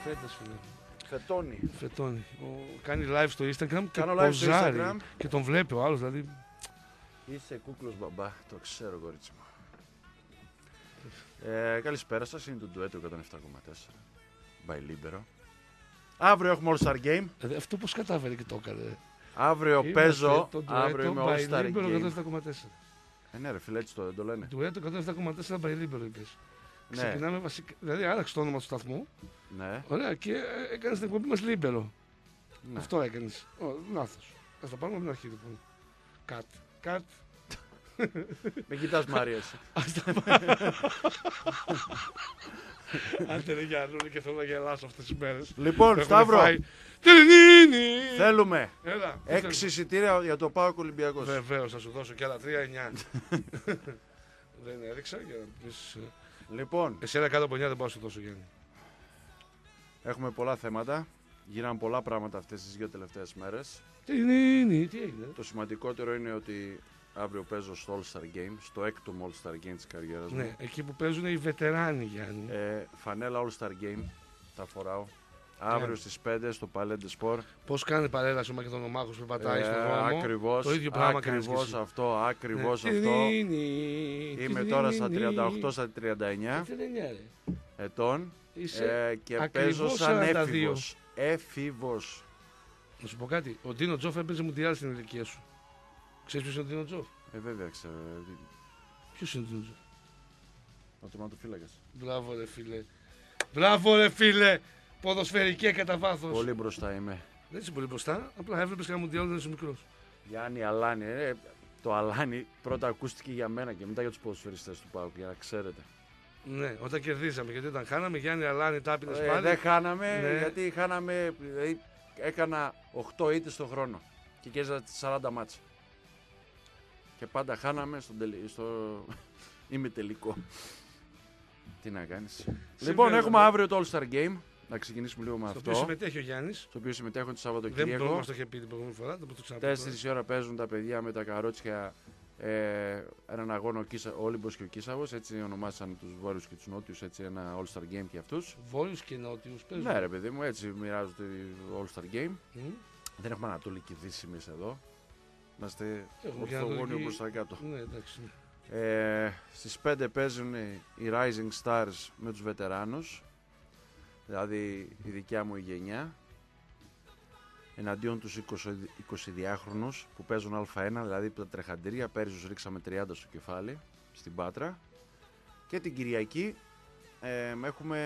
Φέτας, φίλε. Φετώνει. Κάνει live στο Instagram και Κάνω live στο ποζάρει Instagram. και τον βλέπει ο άλλος, δηλαδή. Είσαι κούκλος μπαμπά, το ξέρω κορίτσι μου. Καλησπέρα σας, είναι το ντουέτο 107,4. By Libero. Αύριο έχουμε All Star Game. Αυτό πώς κατάφερε και το έκανε. Αύριο παίζω, αύριο είμαι All Star Libero Game. 107,4. Ναι ρε φίλε, έτσι το λένε. Ντουέτο 107,4 by Libero είπες. Ναι. Ξεκινάμε βασικά, δηλαδή άλλαξε το όνομα του σταθμού. Ναι. Ωραία, και έκανες την εκπομπή μας Libero. Ναι. Αυτό έκανες. Λάθος. Ας το πάρουμε από την αρχή λοιπόν. Cut. Με κοιτάς Μάρια εσύ. Άντε ρε Γιάννουλη, και θέλω να γελάσω αυτές τις μέρες. Λοιπόν, Σταύρο, Τινινίνι. θέλουμε Έλα. 6 εισιτήρια για το ΠΑΟΚ Ολυμπιακός. Βεβαίως, θα σου δώσω και άλλα 3-9. Δεν έδειξα για να πεις. Λοιπόν, Εσύ ένα κάτω από 9 δεν μπορώ να σου δώσω, Γιάννη. έχουμε πολλά θέματα. Γίνανε πολλά πράγματα αυτές τις 2 τελευταίες μέρες. Τι έγινε. Το σημαντικότερο είναι ότι αύριο παίζω στο All Star Game, στο 6ο All Star Game της καριέρας μου. Ναι, εκεί που παίζουν οι βετεράνοι, Γιάννη. Φανέλα All Star Game θα φοράω. Αύριο στις 5 στο Palette Sport. Πώς κάνει παρέλαση ο Μακεδονομάχος που πατάει στον δρόμο. Ακριβώς, Το ίδιο πράγμα κάνεις ακριβώς και εσύ. αυτό, ακριβώς Ναι. αυτό. Τινινίνι. Είμαι τώρα στα 38, στα 39 Τι δεν είναι, ρε. ετών Είσαι και ακριβώς παίζω σαν 42. έφηβος. Έφηβος. Να σου πω κάτι. Ο Ντίνο Τζόφ έπαιζε μουντιάλ στην ηλικία σου. Ξέρεις ποιος είναι ο Ντίνο Τζόφ? Βέβαια ξέρω. Ποιος είναι ο Ντίνο Τζόφ? Ο τερματοφύλακας. Μπράβο ρε φίλε. Ποδοσφαιρική κατά βάθος. Πολύ μπροστά είμαι. Δεν είσαι πολύ μπροστά. Απλά έβλεπες κανένα μουντιάλ όταν είσαι μικρός. Γιάννη Αλάνη. Το Αλάνη πρώτα ακούστηκε για μένα και μετά για τους ποδοσφαιριστές του ΠΑΟΚ, για να ξέρετε. Ναι, όταν κερδίσαμε. Γιατί όταν χάναμε, Γιάννη Αλάνη τάπινες πάλι. Δεν χάναμε, Ναι. γιατί χάναμε. Δηλαδή, έκανα 8 ήττες στο χρόνο και κέρδιζα 40 μάτσα. Και πάντα χάναμε στο ημιτελικό. Τι να κάνεις. Λοιπόν, έχουμε αύριο το All Star Game. Να ξεκινήσουμε λίγο με Στο αυτό. οποίο συμμετέχει ο Γιάννης. Στο οποίο συμμετέχουν το Δεν Σαββατοκύριακο. μας το είχε πει την προηγούμενη φορά. Το 4 ώρα παίζουν τα παιδιά με τα καρότσια έναν αγώνα ο Όλυμπος και ο Κίσαβος. Έτσι ονομάσαν τους Βόρειους και τους Νότιους. Έτσι ένα All Star Game και αυτούς. Βόρειους και Νότιους παίζουν. Ναι, ρε παιδί μου, έτσι μοιράζονται το All Star Game. Μμ. Δεν έχουμε Ανατολική Δύση εμείς εδώ. Είμαστε Έχουμε και ορθογώνιο Ανατολική- προς τα κάτω. Ναι, εντάξει. Στις 5 παίζουν οι Rising Stars με τους βετεράνους. Δηλαδή η δικιά μου η γενιά. Εναντίον τους 22χρονους που παίζουν Α1, δηλαδή τα τρεχαντήρια. Πέρυσι τους ρίξαμε 30 στο κεφάλι, στην Πάτρα. Και την Κυριακή έχουμε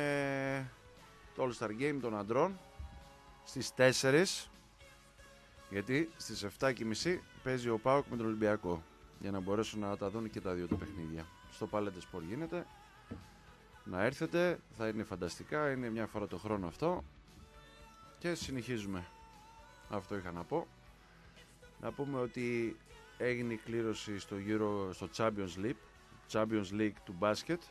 το All Star Game των αντρών στις 4. Γιατί στις 7.30 παίζει ο ΠΑΟΚ με τον Ολυμπιακό. Για να μπορέσουν να τα δουν και τα δύο τα παιχνίδια. Στο Palette Sport γίνεται. Να έρθετε, θα είναι φανταστικά, είναι μια φορά το χρόνο αυτό. Και συνεχίζουμε. Αυτό είχα να πω. Να πούμε ότι έγινε η κλήρωση στο Champions League του μπάσκετ.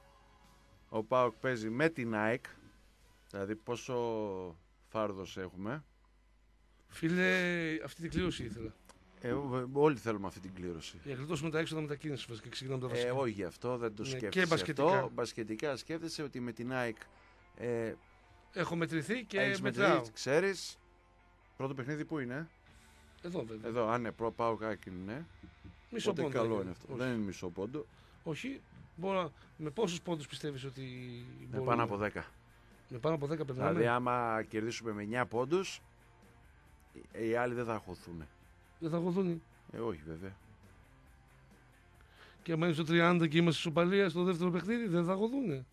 Ο ΠΑΟΚ παίζει με την ΑΕΚ. Δηλαδή πόσο φάρδος έχουμε. Φίλε, αυτή την κλήρωση ήθελα. Όλοι θέλουμε αυτή την κλήρωση. Για να γλιτώσουμε τα έξοδα μετακίνησης βασικά. Ξεκινάμε τα βασικά. Όχι γι' αυτό, δεν το Ναι, σκέφτεσαι και μπασκετικά. αυτό. Μπασκετικά σκέφτεσαι ότι με την ΑΕΚ Έχω μετρηθεί και έχεις μετράω. μετρήσει, ξέρεις. Πρώτο παιχνίδι που είναι? Εδώ βέβαια. Εδώ, αν είναι ΠΑΟΚ ΑΕΚ είναι. Μισό Οπότε πόντο. καλό δεν είναι αυτό. Όχι. Δεν είναι μισό πόντο. Όχι. Με πόσους πόντους πιστεύεις ότι Με μπορούμε? πάνω από 10. Με πάνω από 10 περνάμε. Δηλαδή άμα κερδίσουμε με 9 πόντους, οι άλλοι δεν θα αγχωθούν. Δεν θα αγωθούν. Όχι βέβαια. Και άμα είναι στο 30 και είμαστε ισοπαλία στο δεύτερο παιχνίδι, δεν θα αγωθούν.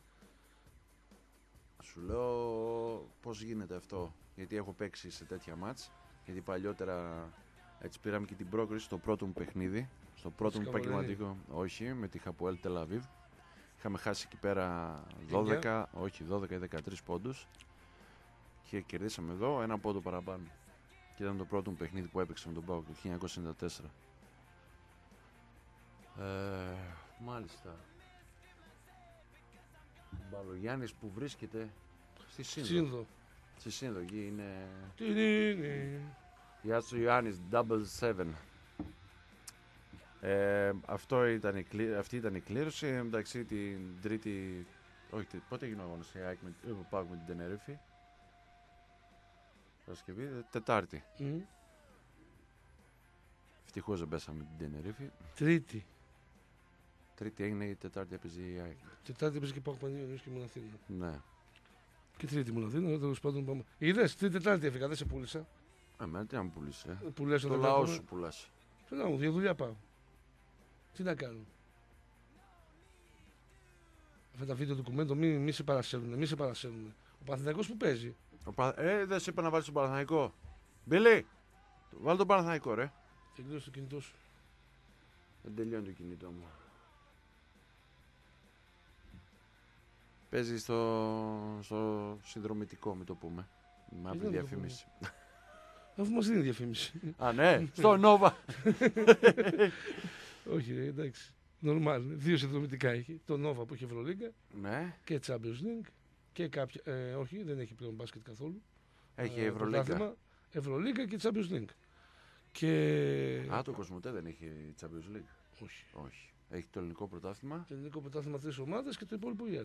Σου λέω πώς γίνεται αυτό. Γιατί έχω παίξει σε τέτοια μάτς. Γιατί παλιότερα έτσι πήραμε και την πρόκριση στο πρώτο μου παιχνίδι. Στο πρώτο μου επαγγελματικό. Όχι, με τη Χαποέλ Τελαβίβ. Είχαμε χάσει εκεί πέρα 12, όχι 12 ή 13 πόντους. Και κερδίσαμε εδώ ένα πόντο παραπάνω. Και ήταν το πρώτο μου παιχνίδι που έπαιξα με τον ΠΑΟΚ το 1994. Μάλιστα. Ο Μπαλογιάννης που βρίσκεται στη Σύνδο. Στη Σύνδο, εκεί είναι. Γεια σου Ιωάννης, Double 7. Αυτή ήταν η κλήρωση. Εντάξει, την τρίτη. Όχι, πότε έγινε ο αγώνας η ΠΑΟΚ με την Τενερίφη? Παρασκευή, Τετάρτη. Μμ. Ευτυχώς δεν πέσαμε την Τενερίφη. Τρίτη. Τρίτη έγινε, η Τετάρτη έπαιζε η ΑΕΚ. Τετάρτη έπαιζε και πάω Πανιόνιο και ήμουν Αθήνα. Ναι. Και Τρίτη ήμουν Αθήνα, τέλος πάντων πάμε. Είδες, Τρίτη Τετάρτη έφυγα, δεν σε πούλησα. Εμένα τι να μου πουλήσει. Που λες Το όταν λαό κάθομαι. σου πουλάς. Θέλω να μου, για δουλειά πάω. Τι να κάνω. Αυτά τα βίντεο ντοκουμέντο μη σε παρασέλνουνε, μη σε παρασέλνουνε. Ο Παναθηναϊκός που παίζει. Δεν σε είπα να βάλεις τον Παναθηναϊκό. Μπίλι, βάλει τον Παναθηναϊκό ρε. Τελείωσε το κινητό σου. Δεν τελειώνει το κινητό μου. Παίζει στο συνδρομητικό, μην το πούμε. Μαύρη να το διαφήμιση. Αφού μας δίνει διαφήμιση. Α, ναι, στο Nova. Όχι, εντάξει. Νορμάλ. Δύο συνδρομητικά έχει. Το Nova που έχει Ευρωλίγκα Ναι, και Champions League και κάποια. Όχι, δεν έχει πλέον μπάσκετ καθόλου. έχει Ευρωλίγκα. Πρωτάθλημα, Ευρωλίγκα και Champions League. Και. Α, το Κοσμοτέ δεν έχει Champions League. Όχι. Όχι. Έχει το ελληνικό πρωτάθλημα. Το ελληνικό πρωτάθλημα 3 ομάδες και το υπόλοιπο η ΕΡΤ.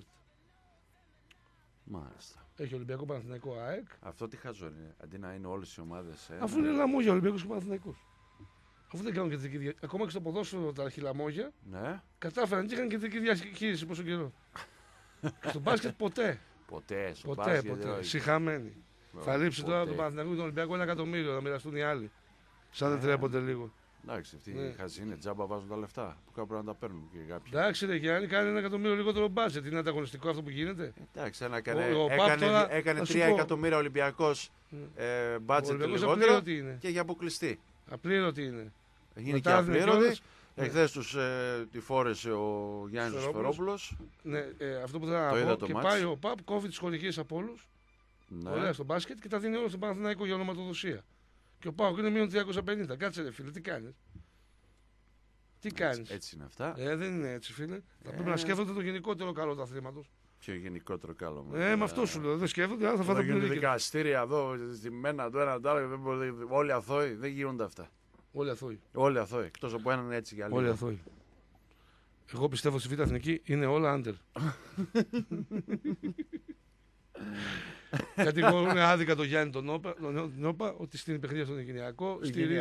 Μάλιστα. Έχει Ολυμπιακό Παναθηναϊκό ΑΕΚ. Αυτό τι χαζό είναι. Αντί να είναι όλες οι ομάδες. Αφού είναι λαμόγια Ολυμπιακός και Παναθηναϊκός. Αφού δεν κάνουν κεντρική διαχείριση. Ακόμα και στο ποδόσφαιρο τα αρχιλαμόγια Ναι. κατάφεραν και είχαν κεντρική διαχείριση πόσο καιρό. Και στο μπάσκετ ποτέ. Ποτέ. Στο Ποτέ, μπάσκετ, ποτέ. όχι. Συχαμένοι. Θα λείψει τώρα Ποτέ. τον Παναθηναϊκό και τον Ολυμπιακό 1 εκατομμύριο να μοιραστούν οι άλλοι. Σαν δεν τρέπονται λίγο. Εντάξει, αυτοί Ναι. οι χαζοί είναι τζάμπα, βάζουν τα λεφτά. Που κάπου πρέπει να τα παίρνουν και κάποιοι. Εντάξει, ρε Γιάννη, κάνει 1 εκατομμύριο λιγότερο μπάσκετ. Είναι ανταγωνιστικό αυτό που γίνεται. Εντάξει, Ο Παπ τώρα, έκανε θα σου 3 πω. εκατομμύρια Ολυμπιακός Ο μπάτζετ Ολυμπιακός λιγότερο απλήρωτη είναι. και για αποκλειστή. Απλήρωτη είναι. Γίνει και Πρωτάθλημα απλήρωτη. κιόλας. Εχθές τους τη φόρεσε ο Γιάννης Σφερόπουλος. Σφερόπουλος. Ναι, αυτό που θέλω Το να είδα πω. το Και μάτς. πάει ο Παπ, κόβει τι χορηγίε από όλου. Ναι. Ωραία στο μπάσκετ και τα δίνει όλα στον Παναθηναϊκό για ονοματοδοσία. Και ο Πάοκ είναι μείον 350. Κάτσε ρε φίλε, τι κάνει. Τι κάνει. Έτσι είναι αυτά. Δεν είναι έτσι, φίλε. Θα πρέπει να σκέφτονται το γενικότερο καλό του αθλήματο. Πιο γενικότερο καλό. Με αυτό σου λέω. Δεν σκέφτονται, αλλά θα Θα φάτε γίνονται πλήρη. δικαστήρια εδώ, στημένα το ένα το άλλο. Όλοι αθώοι. Δεν γίνονται αυτά. Όλοι αθώοι. Όλοι αθώοι. Εκτός από έναν έτσι για λίγο. Όλοι αθώοι. Εγώ πιστεύω στη Β' Εθνική είναι όλα άντερ. Κατηγορούν άδικα τον Γιάννη τον Νόπα ότι στην παιχνίδια στον Οικηνιακό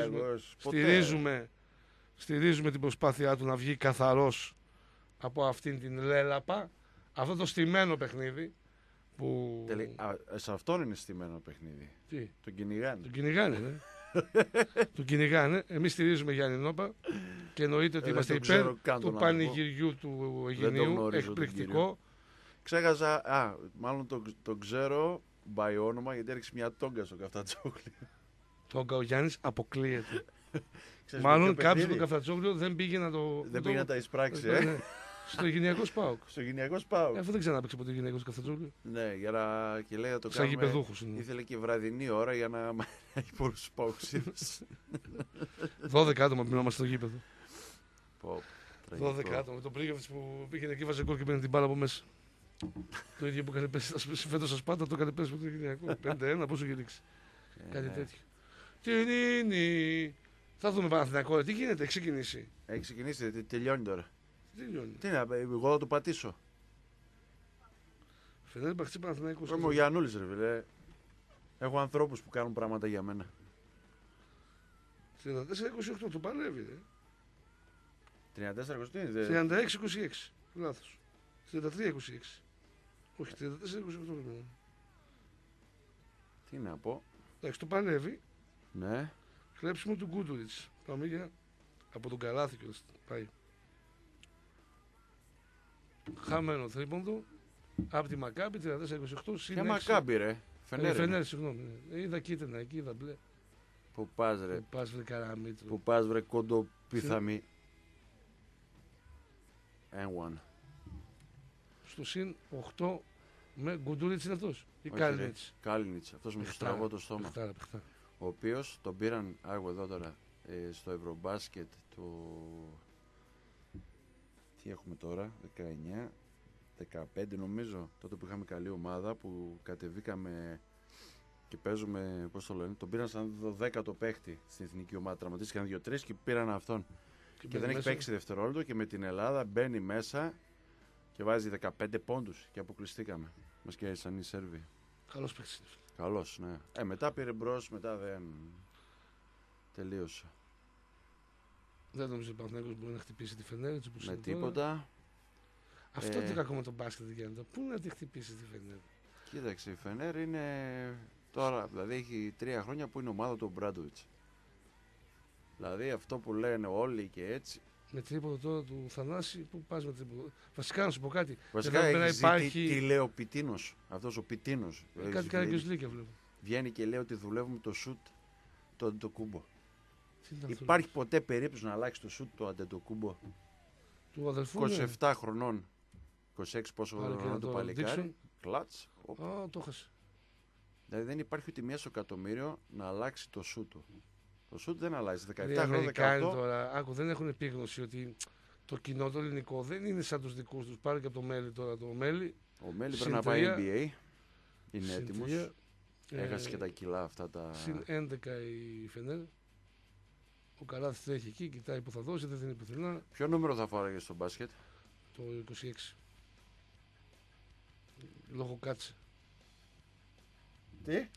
στηρίζουμε την προσπάθειά του να βγει καθαρός από αυτήν την λέλαπα. Αυτό το στημένο παιχνίδι που. Σε αυτόν είναι στημένο παιχνίδι. Τι, Τον κυνηγάνε. τον κυνηγάνε, ναι. Τον κυνηγάνε. Εμείς στηρίζουμε Γιάννη Νόπα και εννοείται ότι Δεν είμαστε το υπέρ ξέρω καν τον του άνθρωπο. πανηγυριού του Δεν Αιγινίου. τον γνωρίζω τον Εκπληκτικό. Ξέχασα, μάλλον τον ξέρω by όνομα γιατί έριξε μια τόγκα στο Καφτατζόγλιο. Τόγκα ο Γιάννης αποκλείεται. Ξέρεις Μάλλον με ποιο κάποιος παιχνίδι? του Καφτατζόγλιο δεν πήγε να το. Δεν πήγε να τα εισπράξει, Ναι. Στο Γυναικό Σπάουκ. Στο γυναικό Σπάου. Αφού δεν ξανάπαιξε ποτέ γυναικό Καφτατζόγλιο. Ναι, για και λέει να το Σαν κάνουμε. γηπεδούχους είναι. Ήθελε και βραδινή ώρα για να έχει πολλούς Σπαουξίδες. 12 άτομα πηγαίναμε στο γήπεδο. Πω, 12 τραγικό. άτομα. Το Πρίγκεβιτς που πήγαινε εκεί, βάζε γκολ και παίρνει την μπάλα από μέσα. Το ίδιο που έκανε πέρσι φέτος στα Σπάτα, το έκανε πέρσι με το Γυναικό. 5-1, πόσο είχε ρίξει. Κάτι τέτοιο. Τι θα δούμε Παναθηναϊκό, τι γίνεται, έχει ξεκινήσει. Έχει ξεκινήσει, τελειώνει τώρα. Τι τελειώνει. Τι να, εγώ θα το πατήσω. Φαινέται παχτσί Παναθηναϊκός. Είμαι ο Γιαννούλης ρε φίλε. Έχω ανθρώπους που κάνουν πράγματα για μένα. 34-28, το παλεύει. 34 τι είναι. 36-26. Λάθος. 33-26. Όχι, 34-28 είναι. Τι να πω. Εντάξει, το παλεύει. Ναι. Κλέψιμο του Γκούντουριτς. Πάμε για. Από τον Καλάθι και πάει. Χαμένο τρίποντο. Από τη Μακάμπη 34-28. Για Μακάμπι ρε. Φενέρ. Φενέρ, συγγνώμη. Είδα κίτρινα εκεί, είδα μπλε. Που πας ρε. Που πας βρε Καραμίτρου. Που πας βρε κοντοπιθαμή. N1. Στο συν 8 με Γκούντουριτς είναι αυτός. Ή Όχι, Κάλινιτς. Κάλινιτς. Αυτός με το στραβό το στόμα. Παιχτάρα. Ο οποίος τον πήραν, άγω εδώ τώρα, στο Ευρωμπάσκετ το... Τι έχουμε τώρα, 19, 15 νομίζω, τότε που είχαμε καλή ομάδα, που κατεβήκαμε και παίζουμε, πώς το λένε, τον πήραν σαν 12ο παίχτη στην εθνική ομάδα, τραυματίστηκαν 2-3 και πήραν αυτόν. Και δεν έχει παίξει δευτερόλεπτο και με την Ελλάδα μπαίνει μέσα και βάζει 15 πόντους και αποκλειστήκαμε. Μας κέρδισαν οι Σέρβοι. Καλός παίκτης. Καλός, ναι. Μετά πήρε μπρος, μετά δεν τελείωσε. Δεν νομίζω ότι ο Παναθηναϊκός μπορεί να χτυπήσει τη Φενέρ έτσι όπως Με είναι τώρα. τίποτα. Αυτό το κακό με τον μπάσκετ γίνεται. Πού να τη χτυπήσει τη Φενέρ. Κοίταξε, η Φενέρ είναι τώρα, δηλαδή έχει 3 χρόνια που είναι ομάδα του Μπράντοβιτς. Δηλαδή αυτό που λένε όλοι και έτσι. Με τρίποδο τώρα του Θανάση, πού πας με τρίποδο. Βασικά να σου πω κάτι. Βασικά Εδώ πέρα έχει υπάρχει. τι λέει ο Πιτίνος, αυτός ο Πιτίνος. Κάτι κάνει και ο Σλίκια βλέπω. Βγαίνει και λέει ότι δουλεύουμε το σουτ το Αντετοκούμπο. Τι είναι αυτό, Υπάρχει ποτέ περίπτωση να αλλάξει το σουτ το Αντετοκούμπο? του αδελφού. 27 χρονών. 26 πόσο Άρα και χρονών να το το παλικάρι. δείξω. Κλατς. Α, το έχασε. Δηλαδή δεν υπάρχει ούτε μία στο εκατομμύριο να αλλάξει το σουτ του. Το σουτ δεν αλλάζει. 17 Οι χρόνια, Αμερικάνοι 18. τώρα, άκου, δεν έχουν επίγνωση ότι το κοινό το ελληνικό δεν είναι σαν τους δικούς τους. Πάρε και από το μέλι τώρα. Το μέλι. Ο Μέλι Συν πρέπει να πάει τρία. NBA. Είναι συν έτοιμος. τρία, Έχασε και τα κιλά αυτά τα. Συν 11 η Φενέρ. Ο Καράθης τρέχει εκεί, κοιτάει που θα δώσει, δεν δίνει πουθενά. Ποιο νούμερο θα φοράγε στο μπάσκετ? Το 26. Λόγω κάτσε. Τι?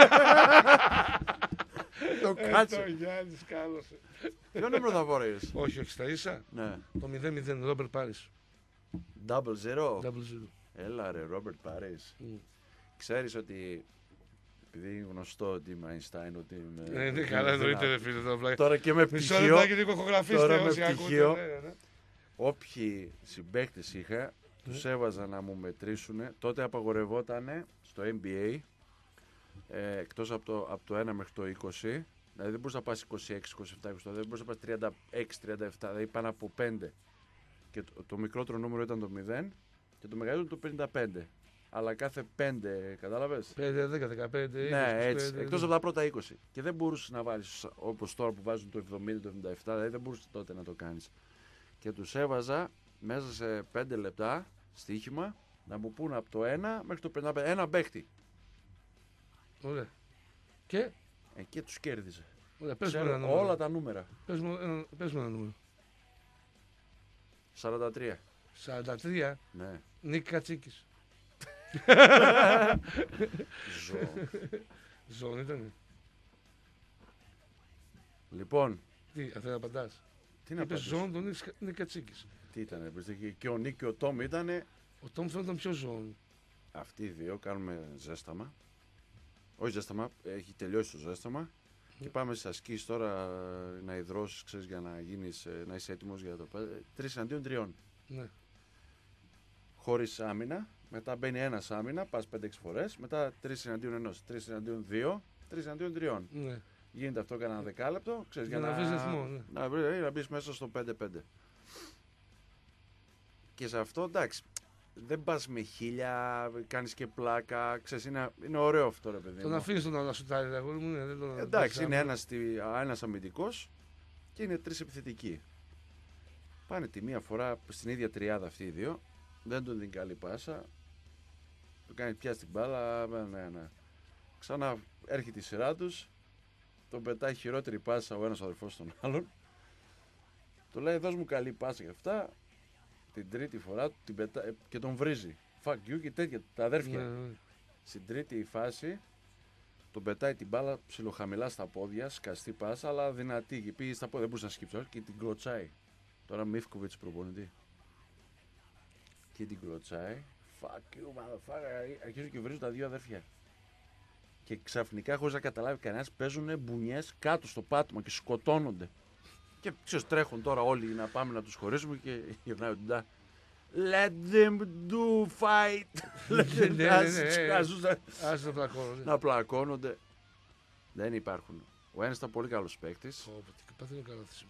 Το κάτσε. Το Γιάννης κάλωσε. Ποιο νούμερο θα φοράγε? Όχι, όχι, στα ίσα. Ναι. Το 0-0, Ρόμπερτ Πάρις. Double zero. Double zero. Έλα ρε, Ρόμπερτ Πάρις. Mm. Ξέρεις ότι. Επειδή είναι γνωστό ότι είμαι Einstein, ότι είμαι. Ναι, καλά, εννοείται, ρε φίλε. Τώρα και με Μισό πτυχίο. λεπτάκι την ηχογραφήστε τώρα με όσοι πτυχίο. ακούτε. Ναι. Όποιοι συμπαίκτες είχα, τους έβαζα να μου μετρήσουν. Τότε απαγορευόταν στο NBA, εκτός από το 1 μέχρι το 20, δηλαδή δεν μπορείς να πας 26, 27, 28, δεν μπορείς να πας 36, 37, δηλαδή πάνω από 5. Και το μικρότερο νούμερο ήταν το 0 και το μεγαλύτερο το 55. Αλλά κάθε 5, κατάλαβες? 5, 10, 15, 20. Ναι, έτσι. Εκτός από τα πρώτα 20. Και δεν μπορούσες να βάλεις όπως τώρα που βάζουν το 70, το 77, δηλαδή δεν μπορούσες τότε να το κάνεις. Και τους έβαζα μέσα σε 5 λεπτά στοίχημα να μου πούνε από το 1 μέχρι το 55. Ένα παίχτη. Ωραία. Και, Εκεί τους κέρδιζε. ωραία, πες μου Ξέρω ένα νούμερο. όλα τα νούμερα. Πες μου ένα νούμερο. 43. 43, Ναι. Νίκη Κατσίκης. Ζω. Ζώνη ήταν. Λοιπόν, Τι, αν θέλει να απαντάς. τι να Είπες απαντήσω. ζώνη τον Νίκη Κατσίκης. Τι ήτανε, και ο Νίκ και ο Τόμ ήτανε. Ο Τόμ φαίνονταν πιο ζώνη. Αυτοί οι δύο κάνουμε ζέσταμα. Όχι ζέσταμα, έχει τελειώσει το ζέσταμα. Και πάμε στις ασκήσεις τώρα να υδρώσεις, ξέρεις, για να γίνεις, να είσαι έτοιμος για το 3 εναντίον 3. Ναι. Χωρίς άμυνα. Μετά μπαίνει ένας άμυνα, πας 5-6 φορές. Μετά 3 εναντίον 1, 3 εναντίον 2, 3 εναντίον 3. Ναι. Γίνεται αυτό κανένα δεκάλεπτο, ξέρεις, Για να βρεις ρυθμό, ναι. να μπεις μέσα στο 5-5. Και σε αυτό, εντάξει, δεν πας με 1000, κάνεις και πλάκα, ξέρεις, είναι ωραίο αυτό, ρε παιδί Τον μου. αφήνεις τον να σουτάρει, αγόρι μου. Ναι, δεν τον Εντάξει, είναι ένας αμυντικός και είναι 3 επιθετικοί. Πάνε τη μία φορά στην ίδια τριάδα αυτοί οι δύο, δεν τον δίνει καλή πάσα, του κάνει πια την μπάλα, ναι. Ξανά έρχεται η σειρά τους, τον πετάει χειρότερη πάσα ο ένας αδερφός στον άλλον, του λέει δώσ' μου καλή πάσα και αυτά, την τρίτη φορά την και τον βρίζει. Fuck you και τέτοια, τα αδέρφια. Ναι. Στην τρίτη φάση τον πετάει την μπάλα ψιλοχαμηλά στα πόδια, σκαστή πάσα, αλλά δυνατή. Πήγε στα πόδια, δεν μπορούσε να σκύψει και την κλωτσάει. Τώρα Μίφκοβιτς προπονητή. Και την κλωτσάει. Fuck you, motherfucker. Αρχίζουν και βρίζουν τα δύο αδέρφια. Και ξαφνικά, χωρίς να καταλάβει κανένας, παίζουν μπουνιές κάτω στο πάτωμα και σκοτώνονται. Και ξέρεις, τρέχουν τώρα όλοι να πάμε να τους χωρίσουμε και γυρνάει ο Ντουντά. Let them do fight. Άσε να πλακώνω. Να πλακώνονται. Δεν υπάρχουν. Ο ένας ήταν πολύ καλός παίκτης. Τι παθαίνω καλά σήμερα.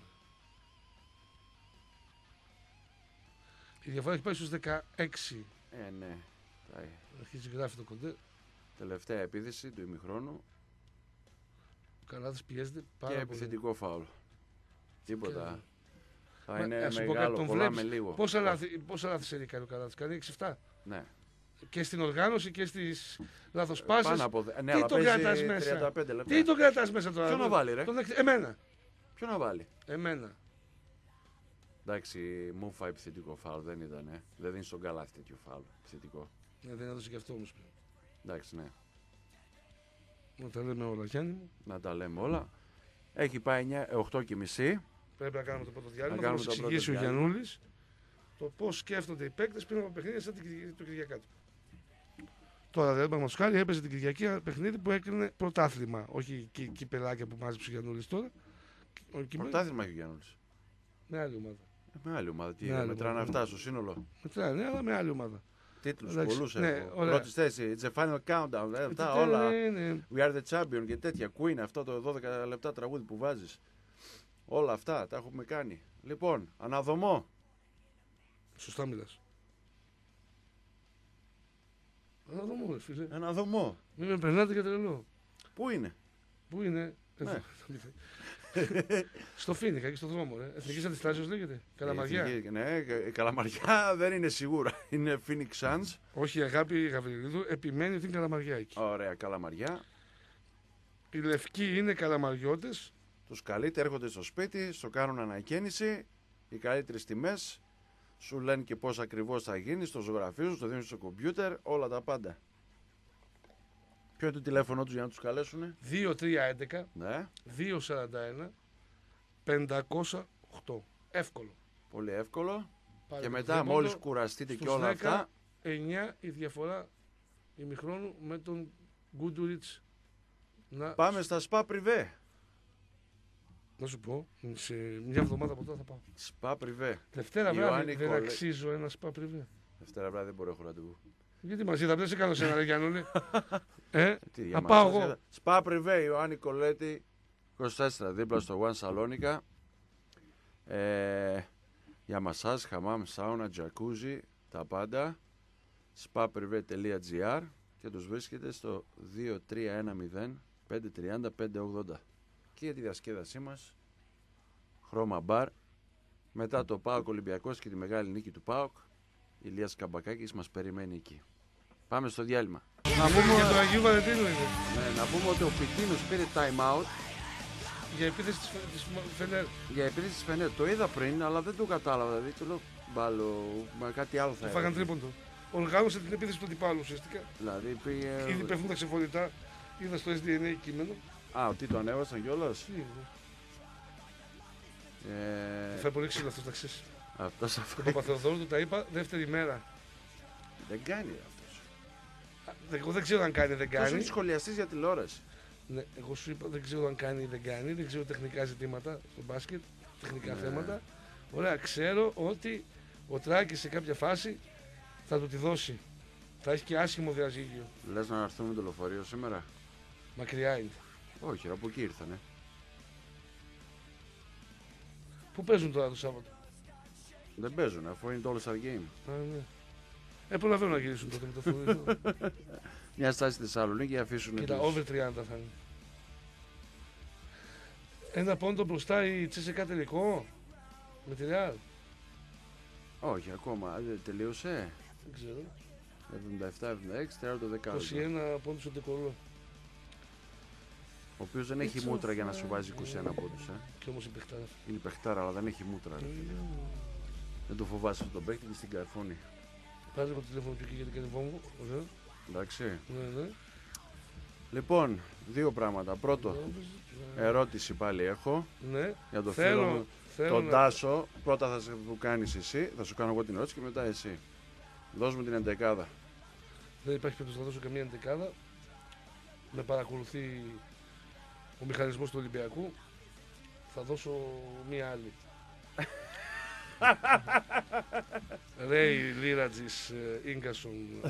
Η διαφορά έχει πάει στους 16. Ναι. Αρχίζει και γράφει το κοντέ. Τελευταία επίθεση του ημιχρόνου Ο Καλάθης πιέζεται και πάρα πολύ. επιθετικό φάουλ. Τίποτα. Θα Μα, είναι ας σου πω κάτι, μεγάλο, τον κολλάμε βλέπεις. λίγο. Πόσα λάθη σε κάνει ο Καλάθης, κάνει 6-7. Ναι. Και στην οργάνωση και στις λάθος πάσες. Πάνω από ναι, Τι αλλά τον παίζει κρατάς μέσα. 35 λεπτά. Τι τον κρατάς μέσα τώρα. Ποιο να βάλει, ρε. Εμένα. Ποιο να βάλει. Εμένα. Εντάξει, μου φάει επιθετικό φάουλ, δεν ήταν. Δεν δίνει στον Καλάθη τέτοιο φάουλ επιθετικό. Δεν έδωσε και αυτό όμως. Εντάξει, ναι. Να τα λέμε όλα, Γιάννη μου. Να τα λέμε όλα. Έχει πάει 8:30. Πρέπει να κάνουμε το πρώτο διάλειμμα. Να Θα κάνουμε μας το εξηγήσει ο πρώτο διάλειμμα. Γιαννούλης το πώς σκέφτονται οι παίκτες πριν από παιχνίδια σαν το Κυριακάτικο. Τώρα δεν είπαμε χάρη, έπαιζε την Κυριακή ένα παιχνίδι που έκρινε πρωτάθλημα. Όχι κυπελάκια που μάζεψε ο Γιαννούλης τώρα. Πρωτάθλημα έχει ο Γιάννουλης. Με άλλη ομάδα. Με άλλη ομάδα. Τι Με είναι, άλλη μετράνε ομάδα. αυτά στο σύνολο. Μετράνε, αλλά με άλλη ομάδα. Τίτλους Εντάξει, πολλούς ναι, έχω. ωραία. Πρώτη θέση. It's a final countdown. Αυτά όλα. Ναι. We are the champion και τέτοια. Queen, αυτό το 12 λεπτά τραγούδι που βάζεις. Όλα αυτά τα έχουμε κάνει. Λοιπόν, αναδομό. Σωστά μιλάς. Να δω μόνο, φίλε. Αναδομό. Μην με περνάτε για τρελό. Πού είναι? Πού είναι? Ναι. Στο Φίνικα, εκεί στο δρόμο, ρε. Εθνικής Αντιστάσεως λέγεται. Καλαμαριά. Ναι, Καλαμαριά δεν είναι σίγουρα. Είναι Phoenix Suns. Όχι, η Αγάπη Γαβριλίδου επιμένει ότι είναι Καλαμαριά εκεί. Ωραία, Καλαμαριά. Οι Λευκοί είναι Καλαμαριώτες. Τους καλείτε, έρχονται στο σπίτι, στο κάνουν ανακαίνιση. Οι καλύτερες τιμές. Σου λένε και πώς ακριβώς θα γίνει, στο ζωγραφείο σου, το δίνουν στο κομπιούτερ, όλα τα πάντα. Ποιο είναι το τηλέφωνο τους για να τους καλέσουν? 2311 Ναι, 241 508. Εύκολο. πολύ εύκολο. Πάρε Και το μετά δίποντο, μόλις κουραστείτε και στους όλα 10, αυτά, 9 η διαφορά ημιχρόνου με τον Γκούντουριτς. πάμε στα Spa Privé. Να σου πω, σε μια εβδομάδα από τώρα θα πάω. Spa Privé. Δευτέρα βράδυ Ιωάννη δεν Κολέ- αξίζω ένα σπα πριβέ. Δευτέρα βράδυ δεν μπορώ, έχω ραντεβού. Γιατί μαζί θα πρέπει να σε κάνω σε ένα ρε Γιάννουλη. Τι, Θα για πάω μασάζ, εγώ. Spa Privé, Ιωάννη Κολέτη, 24, δίπλα στο One Σαλόνικα. Για μασάζ, χαμάμ, σάουνα, τζακούζι, τα πάντα. spaprivé.gr και τους βρίσκεται στο 2310 530 580. Και για τη διασκέδασή μας, χρώμα μπαρ, μετά το ΠΑΟΚ Ολυμπιακός και τη μεγάλη νίκη του ΠΑΟΚ, Ηλίας Καμπακάκης μας περιμένει εκεί. Πάμε στο διάλειμμα. Να πούμε για τον Αγίου Βαλεντίνου είναι. Ναι, να πούμε ότι ο Πιτίνος πήρε time out Για επίθεση της Φενέρ. για επίθεση της Φενέρ. Το είδα πριν, αλλά δεν το κατάλαβα. Δηλαδή, του λέω μπάλο, μα κάτι άλλο θα Το φάγαν έπαιζε. τρίποντο. Οργάνωσε την επίθεση του αντιπάλου ουσιαστικά. Δηλαδή πήγε. Ήδη πέφτουν τα ξεφορητά. Είδα στο SDNA κείμενο. Α, ότι το ανέβασαν κιόλας. Τι είναι. Ε, Θα φάει πολύ ξύλο αυτός να ξέρεις. αυτός Τον αυτό. Παπαθεοδόρου του τα είπα δεύτερη μέρα. Δεν κάνει αυτός. Εγώ δεν ξέρω αν κάνει ή δεν Αυτός είναι κάνει. σχολιαστής για τηλεόραση. Ναι, εγώ σου είπα δεν ξέρω αν κάνει ή δεν κάνει. Δεν ξέρω τεχνικά ζητήματα στο μπάσκετ. Τεχνικά Ναι. θέματα. Ωραία, ξέρω ότι ο Τράκης σε κάποια φάση θα του τη δώσει. Θα έχει και άσχημο διαζύγιο. Λες να έρθουν με το λεωφορείο σήμερα? Μακριά είναι. Όχι, ρε, από εκεί ήρθανε. Πού παίζουν τώρα το Σάββατο? Δεν παίζουν αφού είναι το All Star Game. Α, ναι. Προλαβαίνουν να γυρίσουν τότε με το φοβερό. Μια στάση στη Θεσσαλονίκη και αφήσουν. Κοίτα, over 30 θα είναι. Ένα πόντο μπροστά η Τσέσσεκα τελικό με τη Real. Όχι, ακόμα δεν τελείωσε. Δεν ξέρω. 77-76, τώρα το 10. 21 πόντους στον Τεκολό. Ο οποίος δεν έχει It's μούτρα so για να σου βάζει fun. 21 πόντους. Και όμως η παιχτάρα. Είναι παιχτάρα, αλλά δεν έχει μούτρα. Ρε. Δεν το φοβάσαι αυτόν τον παίκτη και στην καρφώνει. Πάρε λίγο το τηλέφωνο πιο εκεί γιατί κάνει βόμβο. Ωραία. Εντάξει. Ναι, ναι. Λοιπόν, δύο πράγματα. Πρώτο, ερώτηση πάλι έχω Ναι. για το φίλο μου, θέλω τον να- Τάσο. Πρώτα θα σου κάνεις εσύ, θα σου κάνω εγώ την ερώτηση και μετά εσύ. Δώσ' μου την εντεκάδα. Δεν υπάρχει περίπτωση να δώσω καμία εντεκάδα. Με παρακολουθεί ο μηχανισμός του Ολυμπιακού. Θα δώσω μία άλλη. Ρέι Λίρατζης Ίγκασον.